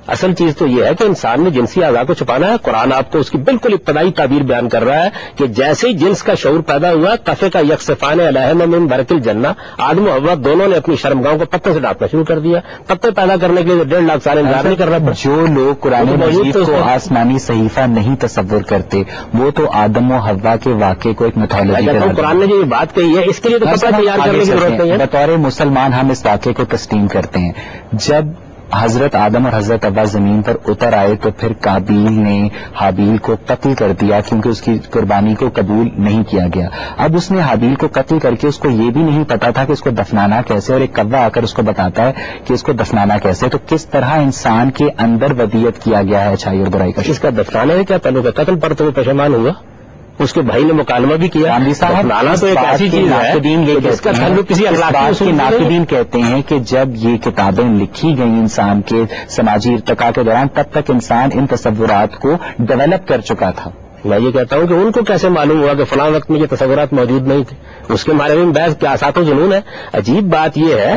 Speaker 2: اصل چیز تو یہ ہے کہ انسان نے جنسی اعضاء کو چھپانا ہے. قرآن آپ کو اس کی بالکل ابتدائی تعبیر بیان کر رہا ہے کہ جیسے ہی جنس کا شعور پیدا ہوا تفے کا یکسفان علیہما من برق الجنہ، آدم و حوا دونوں نے اپنی شرمگاہوں کو پتے سے ڈانٹنا شروع کر دیا. پتے پیدا کرنے کے لیے 1.5 لاکھ سال انتظار نہیں کر رہا.
Speaker 1: جو لوگ قرآن مجید کو آسمانی صحیفہ نہیں تصور کرتے وہ تو آدم و حوا کے واقعے کو ایک میتھولوجی.
Speaker 2: قرآن نے جو یہ بات کہی ہے اس کے لیے تو کپڑا تیار کرنے کی ضرورت نہیں ہے.
Speaker 1: بطور مسلمان ہم اس واقعے کو تسلیم کرتے ہیں. جب حضرت آدم اور حضرت حوا زمین پر اتر آئے تو پھر قابیل نے حابیل کو قتل کر دیا کیونکہ اس کی قربانی کو قبول نہیں کیا گیا. اب اس نے حابیل کو قتل کر کے اس کو یہ بھی نہیں پتا تھا کہ اس کو دفنانا کیسے، اور ایک کوا آ کر اس کو بتاتا ہے کہ اس کو دفنانا کیسے. تو کس طرح انسان کے اندر ودیت کیا گیا ہے اچھائی اور برائی کا.
Speaker 2: اس کا دفنانے میں کیا تعلق ہے؟ قتل پر تو وہ پشیمان ہوا، اس کے بھائی نے مکالمہ بھی کیا.
Speaker 1: دفنانا تو ایک ایسی چیز ہے
Speaker 2: جس کا تعلق کسی اخلاقی
Speaker 1: ناقدین کہتے ہیں کہ جب یہ کتابیں لکھی گئیں انسان کے سماجی ارتقاء کے دوران تب تک انسان ان تصورات کو ڈیولپ کر چکا تھا.
Speaker 2: میں یہ کہتا ہوں کہ ان کو کیسے معلوم ہوا کہ فلاں وقت میں یہ تصورات موجود نہیں تھے؟ اس کے بارے میں بحث قیاسات و جنون ہے. عجیب بات یہ ہے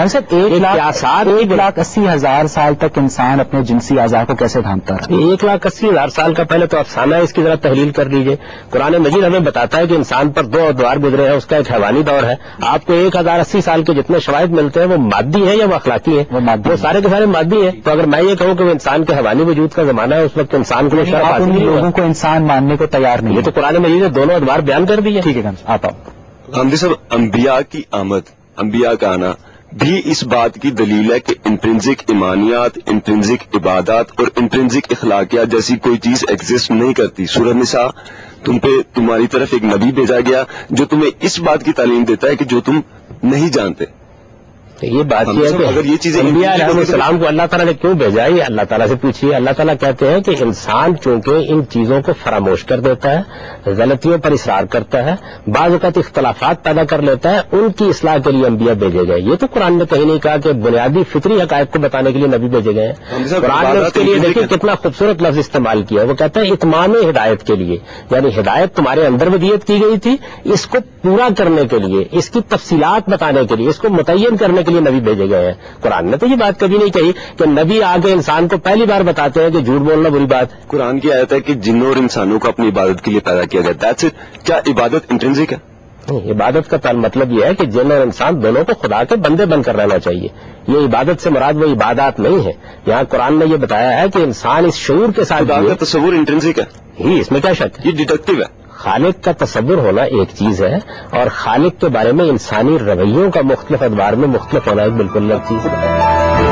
Speaker 1: 1,80,000 سال تک انسان اپنے جنسی اعضاء کو کیسے ڈھانپتا رہا؟
Speaker 2: 1,80,000 سال کا پہلے تو افسانہ ہے، اس کی ذرا تحلیل کر لیجئے. قرآن مجید ہمیں بتاتا ہے کہ انسان پر 2 ادوار گزرے ہیں، اس کا ایک حیوانی دور ہے. آپ کو 1,080 سال کے جتنے شواہد ملتے ہیں وہ مادی ہیں یا وہ اخلاقی ہیں؟ وہ سارے کے سارے مادی ہیں. تو اگر میں یہ کہوں کہ وہ انسان کے حیوانی وجود کا زمانہ ہے اس وقت انسان کو
Speaker 1: لوگوں کو انسان ماننے کو تیار نہیں.
Speaker 2: یہ تو قرآن مجید نے دونوں ادوار بیان کر دیے.
Speaker 1: ٹھیک ہے آپ آؤ.
Speaker 3: غامدی صاحب، انبیاء کی آمد، انبیاء کا آنا بھی اس بات کی دلیل ہے کہ انٹرنزک ایمانیات، انٹرنزک عبادات اور انٹرنزک اخلاقیات جیسی کوئی چیز ایگزسٹ نہیں کرتی. سورہ نساء تمہاری طرف ایک نبی بھیجا گیا جو تمہیں اس بات کی تعلیم دیتا ہے کہ جو تم نہیں جانتے.
Speaker 2: یہ بات یہ ہے کہ اگر یہ چیزیں انبیاء علیہ السلام کو اللہ تعالیٰ نے کیوں بھیجا ہے، اللہ تعالیٰ سے پوچھیے. اللہ تعالیٰ کہتے ہیں کہ انسان چونکہ ان چیزوں کو فراموش کر دیتا ہے، غلطیوں پر اصرار کرتا ہے، بعض اوقات اختلافات پیدا کر لیتا ہے، ان کی اصلاح کے لیے انبیاء بھیجے گئے. یہ تو قرآن نے کہیں نہیں کہا کہ بنیادی فطری حقائق کو بتانے کے لیے نبی بھیجے گئے ہیں. قرآن نے اس کے لیے دیکھیں کتنا خوبصورت لفظ استعمال کیا ہے. وہ کہتا ہے اتمام ہدایت کے لیے، یعنی ہدایت تمہارے اندر ودیت کی گئی تھی، اس کو پورا کرنے کے لیے، اس کی تفصیلات بتانے کے لیے، اس کو متعین کرنے کے لیے نبی بھیجے گئے ہیں. قرآن نے تو یہ بات کبھی نہیں کہی کہ نبی آگے انسان کو پہلی بار بتاتے ہیں کہ جھوٹ بولنا بری بات ہے.
Speaker 3: قرآن کی آیت ہے کہ جنوں اور انسانوں کو اپنی عبادت کے لیے پیدا کیا جاتا ہے. کیا عبادت انٹرنزک ہے؟
Speaker 2: عبادت کا مطلب یہ ہے کہ جن اور انسان دونوں کو خدا کے بندے بن کر رہنا چاہیے. یہ عبادت سے مراد وہ عبادات نہیں ہے. یہاں قرآن نے یہ بتایا ہے کہ انسان اس شعور کے ساتھ
Speaker 3: خدا کا تصور انٹرنزک ہے
Speaker 2: ہی، اس میں کیا شک ہے؟
Speaker 3: یہ ڈیڈکٹیو ہے.
Speaker 2: خالق کا تصور ہونا ایک چیز ہے اور خالق کے بارے میں انسانی رویوں کا مختلف ادوار میں مختلف ہونا ایک بالکل الگ چیز ہے.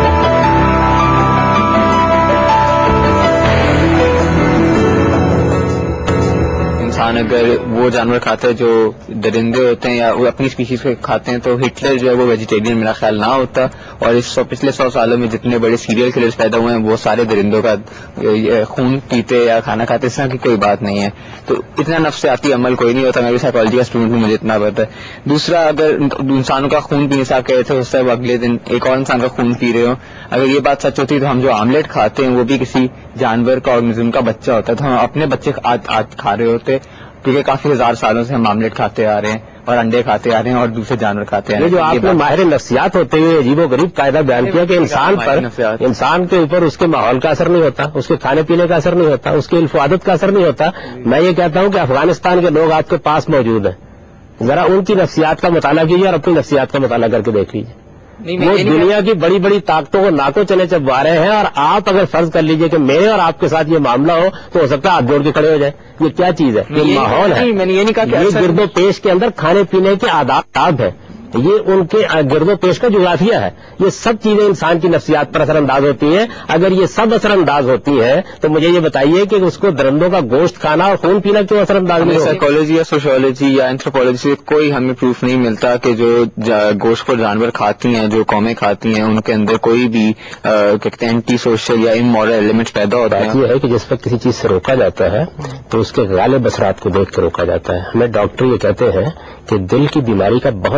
Speaker 4: انسان اگر وہ جانور کھاتے ہیں جو درندے ہوتے ہیں یا وہ اپنی اسپیشیز کو کھاتے ہیں تو ہٹلر جو ہے وہ ویجیٹیرین میرا خیال نہ ہوتا. اور اس پچھلے 100 سالوں میں جتنے بڑے سیریل کلرز پیدا ہوئے ہیں وہ سارے درندوں کا خون پیتے یا کھانا کھاتے، اس طرح کی کوئی بات نہیں ہے. تو اتنا نفسیاتی عمل کوئی نہیں ہوتا. میں بھی سائیکالوجی کا اسٹوڈنٹ ہوں، مجھے اتنا پتا ہے. دوسرا، اگر انسانوں کا خون پینے سے آپ کہہ رہے تھے، اس سے اگلے دن ایک اور انسان کا خون پی رہے ہو، اگر یہ بات سچ ہوتی تو ہم جو آملیٹ کھاتے ہیں وہ بھی کسی جانور کا آرگنزم کا بچہ ہوتا ہے. تو ہم اپنے بچے آج کھا رہے ہوتے کیونکہ کافی ہزار سالوں سے ہم آملیٹ کھاتے آ رہے ہیں اور انڈے کھاتے آ رہے ہیں اور دوسرے جانور کھاتے آ رہے ہیں.
Speaker 2: جو آپ نے ماہر نفسیات ہوتے ہوئے عجیب و غریب قاعدہ بیان کیا کہ انسان کے اوپر اس کے ماحول کا اثر نہیں ہوتا، اس کے کھانے پینے کا اثر نہیں ہوتا، اس کی الف و عادت کا اثر نہیں ہوتا. میں یہ کہتا ہوں کہ افغانستان کے لوگ آپ کے پاس موجود ہیں، ذرا ان کی نفسیات کا مطالعہ کیجیے اور اپنی نفسیات کا مطالعہ کر کے دیکھ لیجیے. وہ دنیا کی بڑی بڑی طاقتوں کو ناکو چنے چبوا رہے ہیں اور آپ اگر فرض کر لیجئے کہ میرے اور آپ کے ساتھ یہ معاملہ ہو ہو سکتا ہے آپ جوڑ کے کھڑے ہو جائیں. یہ کیا چیز ہے؟ یہ ماحول ہے.
Speaker 4: میں نے یہ نہیں کہا کہ
Speaker 2: یہ گرد و پیش کے اندر کھانے پینے کے آداب ہے، یہ ان کے گرد و پیش کا جغرافیہ ہے. یہ سب چیزیں انسان کی نفسیات پر اثر انداز ہوتی ہیں. اگر یہ سب اثر انداز ہوتی ہیں تو مجھے یہ بتائیے کہ اس کو درندوں کا گوشت کھانا اور خون پینا کیوں اثر انداز نہیں ہوگا؟
Speaker 4: سائیکالوجی یا سوشیولوجی یا اینتھروپولوجی سے کوئی ہمیں پروف نہیں ملتا کہ جو گوشت کو جانور کھاتی ہیں، جو قومیں کھاتی ہیں، ان کے اندر کوئی بھی کہتے ہیں اینٹی سوشل یا امورل ایلیمنٹ پیدا ہوتا ہے.
Speaker 2: بات یہ ہے کہ جس وقت کسی چیز سے روکا جاتا ہے تو اس کے غالب اثرات کو دیکھ کر روکا جاتا ہے. ہمیں ڈاکٹر یہ کہتے ہیں کہ دل کی بیماری کا بہت امکان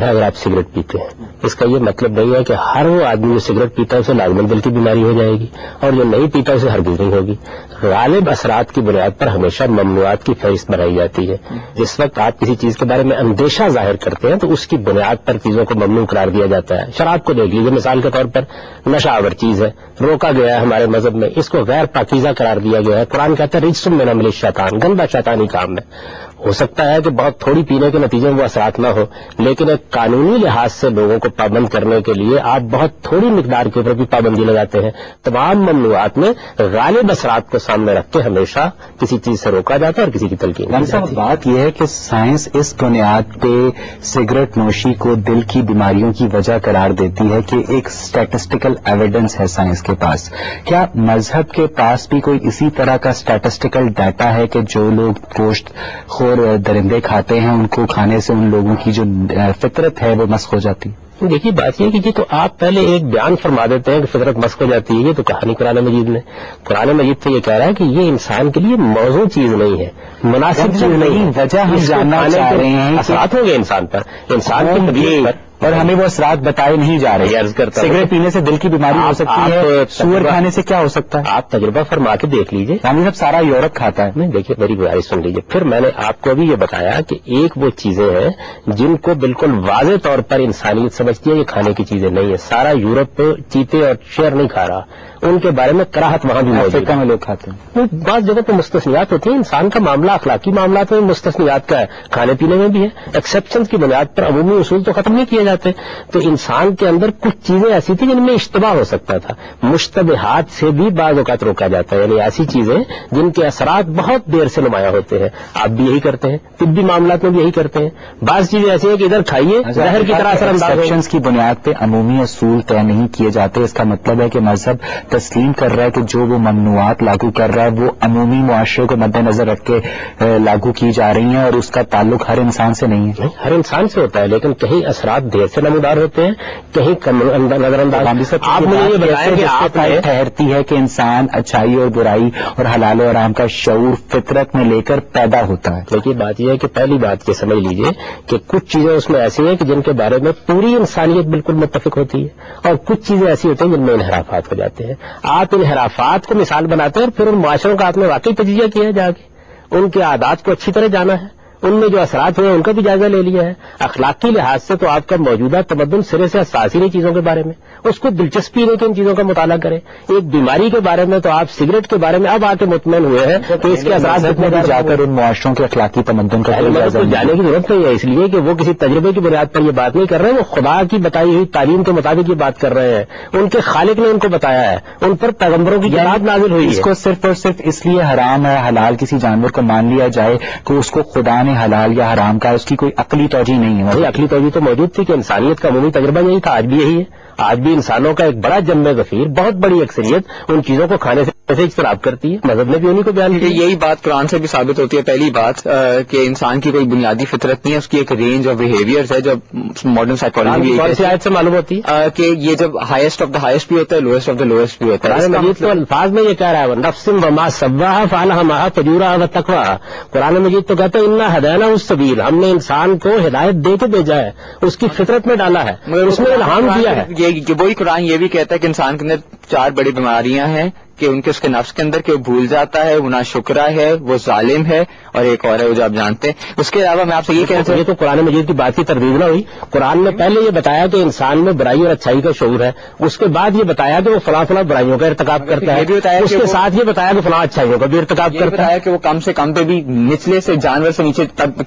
Speaker 2: नुकसान है अगर आप सिगरेट पीते हैं। इसका ये मतलब नहीं है कि हर वो आदमी जो सिगरेट पीता है उसे लाजमन दिल की बीमारी हो जाएगी और जो नहीं पीता उसे हरगिज़ नहीं होगी। गालिब असरात की बुनियाद पर हमेशा ममनुआत की फहरिस्त बनाई जाती है। जिस वक्त आप किसी चीज के बारे में अंदेशा जाहिर करते हैं तो उसकी बुनियाद पर चीजों को ममनू करार दिया जाता है। शराब को देख लीजिए, मिसाल के तौर पर नशा आवर चीज है, रोका गया है हमारे मजहब में, इसको गैर पाकीज़ा करार दिया गया है। कुरान कहता है रिज्सुम मिन अमलिश शैतान, गंदा शैतानी काम है। हो सकता है कि बहुत थोड़ी पीने के नतीजे में वो असरात न हो, लेकिन एक कानूनी लिहाज से लोगों को पाबंद करने के लिए आप बहुत थोड़ी मिकदार के ऊपर भी पाबंदी लगाते हैं। तमाम ममनुआत में गालिब असरात को सामने रख के हमेशा किसी चीज से रोका जाता है और किसी की तलकीन की जाती है।
Speaker 1: बात यह है कि साइंस इस बुनियाद पे सिगरेट नोशी को दिल की बीमारियों की वजह करार देती है कि एक स्टैटिस्टिकल एविडेंस है साइंस के पास। क्या मजहब के पास भी कोई इसी तरह का स्टैटिस्टिकल डाटा है कि जो लोग गोश्त दरिंदे खाते हैं उनको खाने से उन लोगों की जो फितरत है वो मस्क हो जाती है?
Speaker 2: देखिए बात ये कि ये तो आप पहले एक बयान फरमा देते हैं कि फितरत मस्क हो जाती है। ये तो कहा नहीं कुरान मजीद ने। कुरान मजीद तो ये कह रहा है कि ये इंसान के लिए मौजूद चीज नहीं है, मुनासिब चीज नहीं है।
Speaker 1: वजह हम जानना चाह रहे हैं
Speaker 2: असरात होंगे इंसान पर, इंसान की तबीयत पर,
Speaker 1: और हमें वो असरात बताए नहीं जा रहे।
Speaker 2: अर्ज करता
Speaker 1: सिगरेट पीने से दिल की बीमारी हो सकती है, सूअर खाने से क्या हो सकता है?
Speaker 2: आप तजुर्बा फरमा के देख लीजिए।
Speaker 1: यानी सब सारा यूरोप खाता है।
Speaker 2: नहीं, देखिए मेरी गुजारिश सुन लीजिए। फिर मैंने आपको अभी ये बताया कि एक वो चीजें हैं जिनको बिल्कुल वाज़े तौर पर इंसानियत समझती है ये खाने की चीजें नहीं है। सारा यूरोप चीते और शेर नहीं खा रहा, उनके बारे में कराहत वहां भी मौजूद है।
Speaker 1: में लोग खाते हैं।
Speaker 2: बात जगह पर मुस्तस्नियात होती है। इंसान का मामला अखलाकी मामलात में मुस्तस्नियात का है, खाने पीने में भी है। एक्सेप्शन की बुनियाद पर अमूमी उसूल तो खत्म नहीं किए जाते। तो इंसान के अंदर कुछ चीजें ऐसी थी जिनमें इश्तिबाह हो सकता था। मुश्तबिहात से भी बाज़ औक़ात रोका जाता है, यानी ऐसी चीजें जिनके असरात बहुत देर से नुमायां होते हैं। आप भी यही करते हैं, तिब्बी मामलात में भी यही करते हैं। बाज़ चीजें ऐसी हैं कि इधर खाइए जहर की तरह असरअंदाज
Speaker 1: एक्सेप्शंस की बुनियाद पे अमूमी असूल तय नहीं किए जाते। इसका मतलब है कि मजहब तस्लीम कर रहा है कि जो वो ममनुआत लागू कर रहा है वो अमूमी मुआशरे को मद्देनजर रख के लागू की जा रही हैं और उसका ताल्लुक हर इंसान से नहीं है।
Speaker 2: हर इंसान से होता है, लेकिन कहीं असरात देर से नमूदार होते हैं, कहीं नजरअंदाज। आप मुझे ये बताएं कि आप
Speaker 1: ठहरती है कि इंसान अच्छाई और बुराई और हलाल और हराम का शऊर फितरत में लेकर पैदा होता है।
Speaker 2: देखिए बात यह है कि पहली बात ये समझ लीजिए कि कुछ चीजें उसमें ऐसी हैं कि जिनके बारे में पूरी इंसानियत बिल्कुल मुत्तफिक होती है और कुछ चीजें ऐसी होती हैं जिनमें इनहराफात हो जाते हैं। आप इनहराफात को मिसाल बनाते हैं और फिर उन मुआशरों का आपने वाकई तजिया किया है, जाके उनके आदात को अच्छी तरह जाना है, उनमें जो असरात हुए उनका भी जायजा ले लिया है। अखलाकी लिहाज से तो आपका मौजूदा तमद्दुन सिरे से हसास ही नहीं चीजों के बारे में, उसको दिलचस्पी नहीं कि इन चीजों का मुताला करें। एक बीमारी के बारे में तो आप सिगरेट के बारे में अब आके मुतमईन हुए हैं तो इसके असरात कितने
Speaker 1: भी जाकर उन मुआशरों के अखलाकी तमद्दुन का
Speaker 2: जाने की जरूरत नहीं है, इसलिए कि वो किसी तजर्बे की बुनियाद पर ये बात नहीं कर रहे हैं, वो खुदा की बताई हुई तालीम के मुताबिक ये बात कर रहे हैं। उनके खालिक ने उनको बताया है, उन पर पैगम्बरों की किताब नाज़िल हुई है।
Speaker 1: इसको सिर्फ और सिर्फ इसलिए हराम है हलाल किसी जानवर को मान लिया जाए कि उसको खुदा ने हलाल या हराम का उसकी कोई अकली तौजीह नहीं है।
Speaker 2: वही अकली तौजीह तो मौजूद थी कि इंसानियत का अमूमी तजर्बा यही था, आज भी यही है। आज भी इंसानों का एक बड़ा जम्मे गफीर बहुत बड़ी अक्सरियत उन चीजों को खाने से इज्तनाब करती है। मजहब ने भी उन्हीं को बयान किया।
Speaker 4: यही बात कुरान से भी साबित होती है। पहली बात कि इंसान की कोई बुनियादी फितरत नहीं है, उसकी एक रेंज ऑफ बिहेवियर्स है जो मॉडर्न साइकोलॉजी
Speaker 2: भी आयत से मालूम होती है
Speaker 4: कि ये जब हाईएस्ट ऑफ द हाईएस्ट भी होता है, लोएस्ट ऑफ द लोएस्ट भी होता है।
Speaker 2: मजीद तो अल्फाज में ये कह रहा है नफ्सिम वमा सव्वाहा फअलहमाहा फजूरहा व तक़वाहा। कुरान मजीद तो कहता है इन्ना हदैना उस सबील, हमने इंसान को हिदायत दे के भेजा है, उसकी फितरत में डाला है, उसमें इल्हाम दिया है।
Speaker 4: वही कुरान ये भी कहता है कि इंसान के अंदर 4 बड़ी बीमारियां हैं कि उनके उसके नफ्स के अंदर कि वो भूल जाता है, वो नाशुक्रा है, वो जालिम है और एक और है वो जो आप जानते हैं। उसके अलावा मैं आपसे ये कहना चाहिए
Speaker 2: तो कुरान मजीद की बात की तरदीद ना हुई। कुरान ने पहले ये बताया कि इंसान में बुराई और अच्छाई का शऊर है, उसके बाद ये बताया कि वो फला फला बुराइयों का इर्तिकाब करता है, उसके साथ ये बताया कि फला अच्छाइयों का भी इर्तिकाब करता है,
Speaker 4: कि वो कम से कम पे भी निचले से जानवर से नीचे तक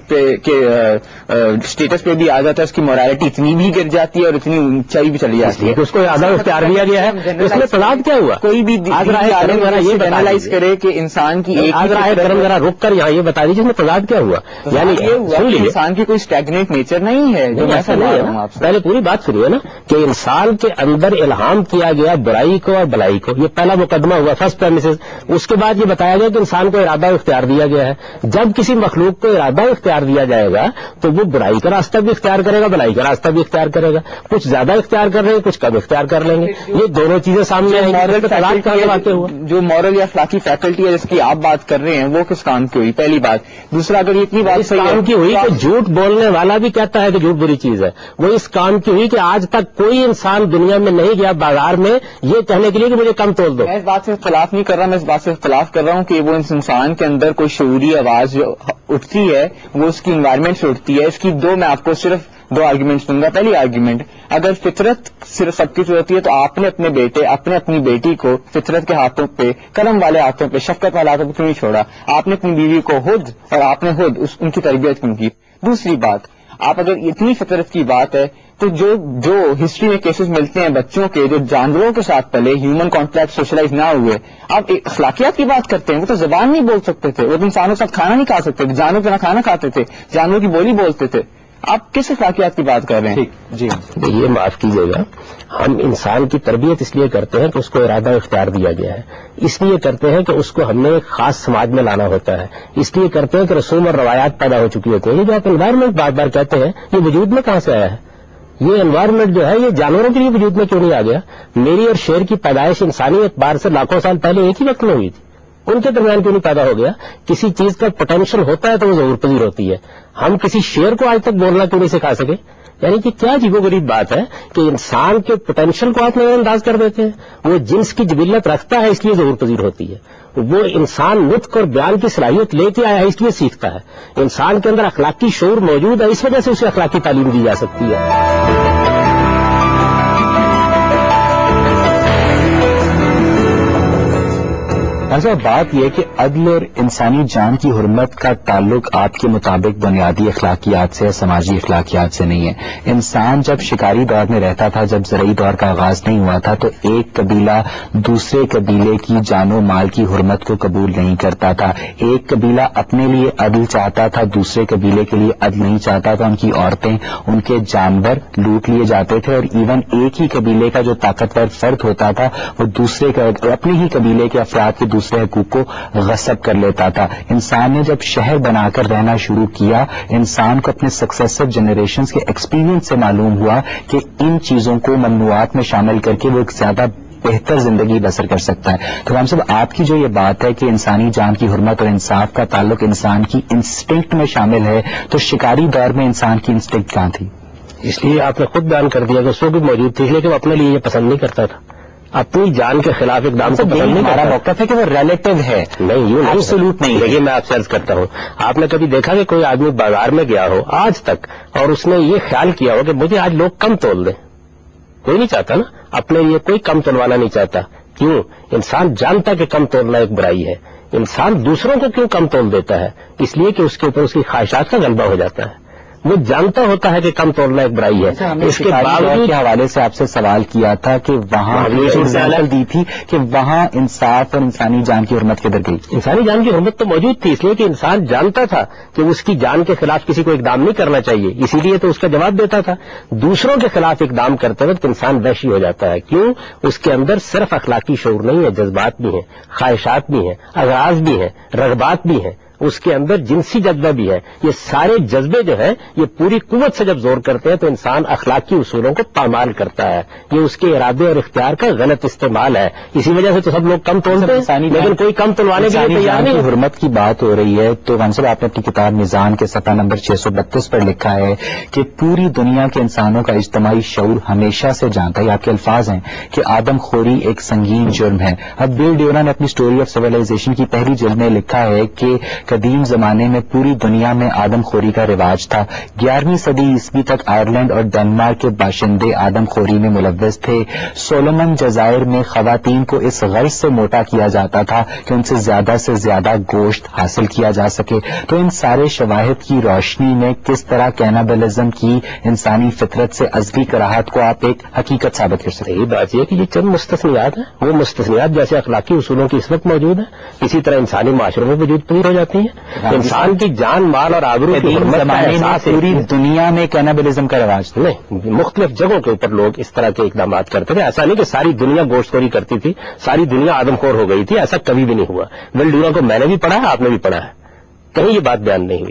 Speaker 4: के स्टेटस पे भी आ जाता है, उसकी मोरालिटी इतनी भी गिर जाती है और इतनी ऊंचाई भी चली जाती है
Speaker 2: कि उसको आधा इख्तियार दिया गया है। इसमें तजाद क्या हुआ?
Speaker 4: कोई भी ये एनालाइज करे कि इंसान की एक
Speaker 2: जरा रुक कर यहाँ ये बता दीजिए इसमें तजाद क्या हुआ। यानी
Speaker 4: ये हुआ कि इंसान की कोई स्टैग्नेंट नेचर नहीं है, जो ऐसा नहीं है।
Speaker 2: आपसे पहले पूरी बात सुनिए ना कि इंसान के अंदर इल्हाम किया गया बुराई को और भलाई को, ये पहला मुकदमा हुआ, फर्स्ट प्रेमिसेस। उसके बाद ये बताया गया कि इंसान को इरादा इख्तियार दिया गया है। जब किसी मखलूक को इरादा इख्तियार दिया जाएगा तो वो बुराई का रास्ता भी इख्तियार करेगा, भलाई का रास्ता भी इख्तियार करेगा। कुछ ज्यादा इख्तियार कर रहे हैं, कुछ कम इख्तियार कर लेंगे। ये दोनों चीजें सामने आएंगी। کے ہوا.
Speaker 4: جو مورل یا اخلاقی فیکلٹی ہے جس کی آپ بات کر رہے ہیں وہ کس کام کی ہوئی؟ پہلی بات. دوسرا، اگر یہ اتنی بات
Speaker 2: کام کی ہوئی کہ جھوٹ بولنے والا بھی کہتا ہے کہ جھوٹ بری چیز ہے، وہ اس کام کی ہوئی کہ آج تک کوئی انسان دنیا میں نہیں گیا بازار میں یہ کہنے کے لیے کہ مجھے کم تول دو.
Speaker 4: میں اس بات سے اختلاف نہیں کر رہا، میں اس بات سے اختلاف کر رہا ہوں کہ وہ اس انسان کے اندر کوئی شعوری آواز جو اٹھتی ہے وہ اس کی انوائرمنٹ سے اٹھتی ہے. اس کی میں آپ کو صرف 2 آرگیومنٹس دوں گا. پہلی آرگیومنٹ، اگر فطرت صرف سب کچھ ہوتی ہے تو آپ نے اپنے بیٹے اپنی بیٹی کو فطرت کے ہاتھوں پہ، کرم والے ہاتھوں پہ، شفقت والے ہاتھوں پہ کیوں نہیں چھوڑا؟ آپ نے اپنی بیوی کو خود اور آپ نے خود ان کی تربیت کیوں کی؟ دوسری بات، آپ اگر اتنی فطرت کی بات ہے تو جو ہسٹری میں کیسز ملتے ہیں بچوں کے جو جانوروں کے ساتھ پلے، ہیومن کانٹیکٹ سوشلائز نہ ہوئے، آپ اخلاقیات کی بات کرتے ہیں. وہ تو زبان نہیں بول سکتے تھے، وہ تو انسانوں کے ساتھ کھانا نہیں کھا سکتے تھے، جانوروں کے ساتھ کھانا کھاتے تھے، جانوروں کی بولی بولتے تھے. آپ کس اخلاقیات کی بات کر رہے ہیں؟
Speaker 1: جی
Speaker 2: یہ معاف کیجیے گا، ہم انسان کی تربیت اس لیے کرتے ہیں کہ اس کو ارادہ اختیار دیا گیا ہے، اس لیے کرتے ہیں کہ اس کو ہم نے ایک خاص سماج میں لانا ہوتا ہے، اس لیے کرتے ہیں کہ رسوم اور روایات پیدا ہو چکی ہوتی ہیں. یہ جو آپ انوائرمنٹ بار بار کہتے ہیں یہ وجود میں کہاں سے آیا ہے؟ یہ انوائرمنٹ جو ہے یہ جانوروں کے لیے وجود میں کیوں نہیں آ گیا؟ میری اور شیر کی پیدائش انسانی اعتبار سے لاکھوں سال پہلے ایک ہی وقت میں ہوئی تھی، ان کے درمیان کیوں نہیں پیدا ہو گیا؟ کسی چیز کا پوٹینشیل ہوتا ہے تو وہ ضرور پذیر ہوتی ہے. ہم کسی شیر کو آج تک بولنا کیوں نہیں سکھا سکے؟ یعنی کہ کیا عجیب و غریب بات ہے کہ انسان کے پوٹینشیل کو آپ نظر انداز کر دیتے ہیں. وہ جنس کی جبلت رکھتا ہے اس لیے ضرور پذیر ہوتی ہے. وہ انسان نطق اور بیان کی صلاحیت لے کے آیا ہے اس لیے سیکھتا ہے. انسان کے اندر اخلاقی شعور موجود ہے، اس وجہ سے اسے اخلاقی تعلیم دی جا سکتی ہے.
Speaker 1: بات یہ کہ عدل اور انسانی جان کی حرمت کا تعلق آپ کے مطابق بنیادی اخلاقیات سے، سماجی اخلاقیات سے نہیں ہے. انسان جب شکاری دور میں رہتا تھا، جب زرعی دور کا آغاز نہیں ہوا تھا، تو ایک قبیلہ دوسرے قبیلے کی جان و مال کی حرمت کو قبول نہیں کرتا تھا. ایک قبیلہ اپنے لیے عدل چاہتا تھا، دوسرے قبیلے کے لیے عدل نہیں چاہتا تھا. ان کی عورتیں، ان کے جانور لوٹ لیے جاتے تھے، اور ایون ایک ہی قبیلے کا جو طاقتور فرد ہوتا تھا وہ دوسرے اپنے ہی قبیلے کے افراد کے دوسرے حقوق کو غصب کر لیتا تھا. انسان نے جب شہر بنا کر رہنا شروع کیا، انسان کو اپنے سکسیسو جنریشنز کے ایکسپیرینس سے معلوم ہوا کہ ان چیزوں کو ممنوعات میں شامل کر کے وہ ایک زیادہ بہتر زندگی بسر کر سکتا ہے. تو ہم سب آپ کی جو یہ بات ہے کہ انسانی جان کی حرمت اور انصاف کا تعلق انسان کی انسٹنکٹ میں شامل ہے، تو شکاری دور میں انسان کی انسٹنکٹ کہاں تھی؟
Speaker 2: اس لیے آپ نے خود بیان کر دیا کہ اس وقت موجود تھی، لیکن وہ اپنے لیے یہ پسند نہیں کرتا تھا، اپنی جان کے خلاف اقدام کو پسند نہیں کرتا.
Speaker 1: ہمارا موقف ہے کہ وہ ریلیٹو ہے،
Speaker 2: نہیں یوں
Speaker 1: ایبسولوٹ نہیں.
Speaker 2: دیکھیے میں آپ سے عرض کرتا ہوں، آپ نے کبھی دیکھا کہ کوئی آدمی بازار میں گیا ہو آج تک اور اس نے یہ خیال کیا ہو کہ مجھے آج لوگ کم تول دیں؟ کوئی نہیں چاہتا نا، اپنے لیے کوئی کم تولوانا نہیں چاہتا. کیوں؟ انسان جانتا کہ کم تولنا ایک برائی ہے. انسان دوسروں کو کیوں کم تول دیتا ہے؟ اس لیے کہ اس کے اوپر اس کی خواہشات کا غلبہ ہو جاتا ہے. وہ جانتا ہوتا ہے کہ کم تولنا ایک برائی ہے. اس کے باوجود
Speaker 1: کے حوالے سے آپ سے سوال کیا تھا کہ وہاں ایگزامپل دی تھی کہ وہاں انصاف اور انسانی جان کی حرمت کدھر گئی؟
Speaker 2: انسانی جان کی حرمت تو موجود تھی، اس لیے کہ انسان جانتا تھا کہ اس کی جان کے خلاف کسی کو اقدام نہیں کرنا چاہیے، اسی لیے تو اس کا جواب دیتا تھا. دوسروں کے خلاف اقدام کرتے وقت انسان وحشی ہو جاتا ہے. کیوں؟ اس کے اندر صرف اخلاقی شعور نہیں ہے، جذبات بھی ہیں، خواہشات بھی ہیں، اغراض بھی ہیں، رغبات بھی ہیں، اس کے اندر جنسی جذبہ بھی ہے. یہ سارے جذبے جو ہیں یہ پوری قوت سے جب زور کرتے ہیں تو انسان اخلاقی اصولوں کو پامال کرتا ہے. یہ اس کے ارادے اور اختیار کا غلط استعمال ہے. اسی وجہ سے تو سب لوگ کم تولتے ہیں، لیکن کوئی کم تلوانے کے لیے تیار نہیں.
Speaker 1: حرمت کی بات ہو رہی ہے تو منصب آپ نے اپنی کتاب میزان کے صفحہ نمبر 632 پر لکھا ہے کہ پوری دنیا کے انسانوں کا اجتماعی شعور ہمیشہ سے جانتا ہے، آپ کے الفاظ ہیں کہ آدم خوری ایک سنگین جرم ہے. اب بل ڈیورا نے اپنی اسٹوری آف سویلائزیشن کی پہلی جلد میں لکھا ہے کہ قدیم زمانے میں پوری دنیا میں آدم خوری کا رواج تھا. 11ویں صدی عیسوی تک آئرلینڈ اور ڈنمارک کے باشندے آدم خوری میں ملوث تھے. سولومن جزائر میں خواتین کو اس غرض سے موٹا کیا جاتا تھا کہ ان سے زیادہ گوشت حاصل کیا جا سکے. تو ان سارے شواہد کی روشنی میں کس طرح کینابلزم کی انسانی فطرت سے ازلی کراہت کو آپ ایک حقیقت ثابت کر سکتے ہیں؟
Speaker 2: یہ بات یہ کہ یہ چند مستثنیات ہیں، وہ مستثنیات جیسے اخلاقی اصولوں کی اس وقت موجود ہیں، اسی طرح انسانی معاشروں میں وجود پذیر ہو جاتی ہیں. انسان کی جان، مال اور آبرو کی حرمت کا احساس
Speaker 1: پوری دنیا میں کینابلزم کا رواج تھا.
Speaker 2: نہیں، مختلف جگہوں کے اوپر لوگ اس طرح کے اقدامات کرتے تھے. ایسا نہیں کہ ساری دنیا گوشت خوری کرتی تھی، ساری دنیا آدم خور ہو گئی تھی، ایسا کبھی بھی نہیں ہوا. ول ڈورا کو میں نے بھی پڑھا ہے، آپ نے بھی پڑھا ہے، کہیں یہ بات بیان نہیں ہوئی.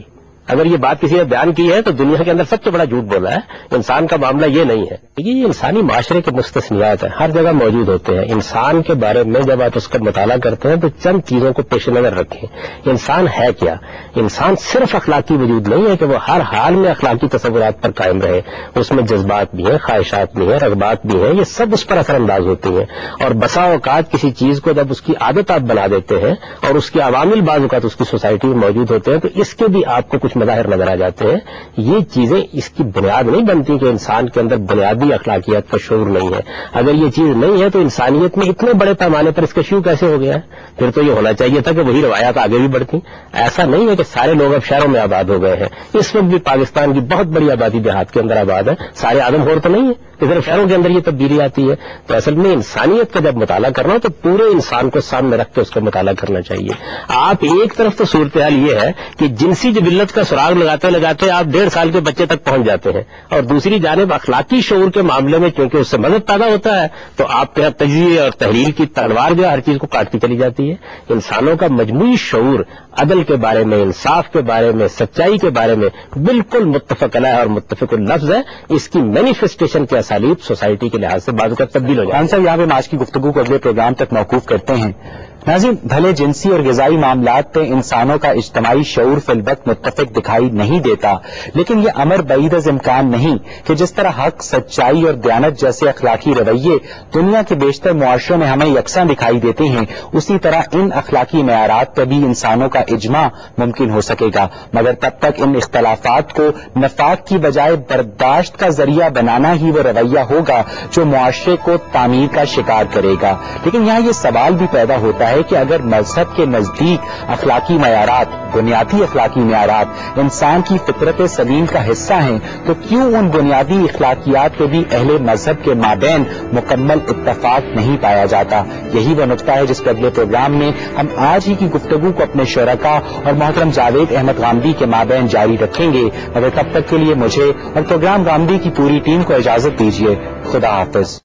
Speaker 2: اگر یہ بات کسی نے بیان کی ہے تو دنیا کے اندر سب سے بڑا جھوٹ بولا ہے. انسان کا معاملہ یہ نہیں ہے. یہ انسانی معاشرے کے مستثنیات ہیں, ہر جگہ موجود ہوتے ہیں. انسان کے بارے میں جب آپ اس کا مطالعہ کرتے ہیں تو چند چیزوں کو پیش نظر رکھیں. انسان ہے کیا؟ انسان صرف اخلاقی وجود نہیں ہے کہ وہ ہر حال میں اخلاقی تصورات پر قائم رہے. اس میں جذبات بھی ہیں, خواہشات بھی ہیں, رغبات بھی ہیں, یہ سب اس پر اثر انداز ہوتی ہیں. اور بسا اوقات کسی چیز کو جب اس کی عادت آپ بنا دیتے ہیں اور اس کے عوامل بعض اوقات اس کی سوسائٹی میں موجود ہوتے ہیں تو اس کے بھی آپ کو کچھ مظاہر نظر آ جاتے ہیں. یہ چیزیں اس کی بنیاد نہیں بنتی کہ انسان کے اندر بنیادی اخلاقیات کا شعور نہیں ہے. اگر یہ چیز نہیں ہے تو انسانیت میں اتنے بڑے پیمانے پر اس کا شیوع کیسے ہو گیا ہے؟ پھر تو یہ ہونا چاہیے تھا کہ وہی روایات آگے بھی بڑھتی. ایسا نہیں ہے کہ سارے لوگ اب شہروں میں آباد ہو گئے ہیں. اس وقت بھی پاکستان کی بہت بڑی آبادی دیہات کے اندر آباد ہے. سارے آدم خور تو نہیں ہے کہ صرف شہروں کے اندر یہ تبدیلی آتی ہے. تو اصل میں انسانیت کا جب مطالعہ کرنا ہو تو پورے انسان کو سامنے رکھ کے اس کا مطالعہ کرنا چاہیے. آپ ایک طرف تو صورتحال یہ ہے کہ جنسی جبلت کا سراغ لگاتے لگاتے آپ 1.5 سال کے بچے تک پہنچ جاتے ہیں, اور دوسری جانب اخلاقی شعور کے معاملے میں چونکہ اس سے مدد پیدا ہوتا ہے تو آپ کے یہاں تجزیے اور تحلیل کی تلوار جو ہے ہر چیز کو کاٹتی چلی جاتی ہے. انسانوں کا مجموعی شعور عدل کے بارے میں, انصاف کے بارے میں, سچائی کے بارے میں بالکل متفق علیہ اور متفق اللفظ ہے. اس کی مینیفیسٹیشن کے اسالیب سوسائٹی کے لحاظ سے بعض اوقات تبدیل ہو جاتی ہے.
Speaker 1: صاحب, یہاں پہ آج کی گفتگو کو اگلے پروگرام تک موقوف کرتے ہیں. ناظرین, بھلے جنسی اور غذائی معاملات پہ انسانوں کا اجتماعی شعور فی الوقت متفق دکھائی نہیں دیتا, لیکن یہ امر بعید از امکان نہیں کہ جس طرح حق, سچائی اور دیانت جیسے اخلاقی رویے دنیا کے بیشتر معاشروں میں ہمیں یکساں دکھائی دیتے ہیں, اسی طرح ان اخلاقی معیارات پہ بھی انسانوں کا اجماع ممکن ہو سکے گا. مگر تب تک ان اختلافات کو نفاق کی بجائے برداشت کا ذریعہ بنانا ہی وہ رویہ ہوگا جو معاشرے کو تعمیر کا شکار کرے گا. لیکن یہاں یہ سوال بھی پیدا ہوتا ہے کہ اگر مذہب کے نزدیک اخلاقی معیارات, بنیادی اخلاقی معیارات انسان کی فطرت سلیم کا حصہ ہیں, تو کیوں ان بنیادی اخلاقیات پہ بھی اہل مذہب کے مابین مکمل اتفاق نہیں پایا جاتا؟ یہی وہ نقطہ ہے جس پر اگلے پروگرام میں ہم آج ہی کی گفتگو کو اپنے شرکاء اور محترم جاوید احمد غامدی کے مابین جاری رکھیں گے. مگر تب تک کے لیے مجھے اور پروگرام غامدی کی پوری ٹیم کو اجازت دیجیے. خدا حافظ.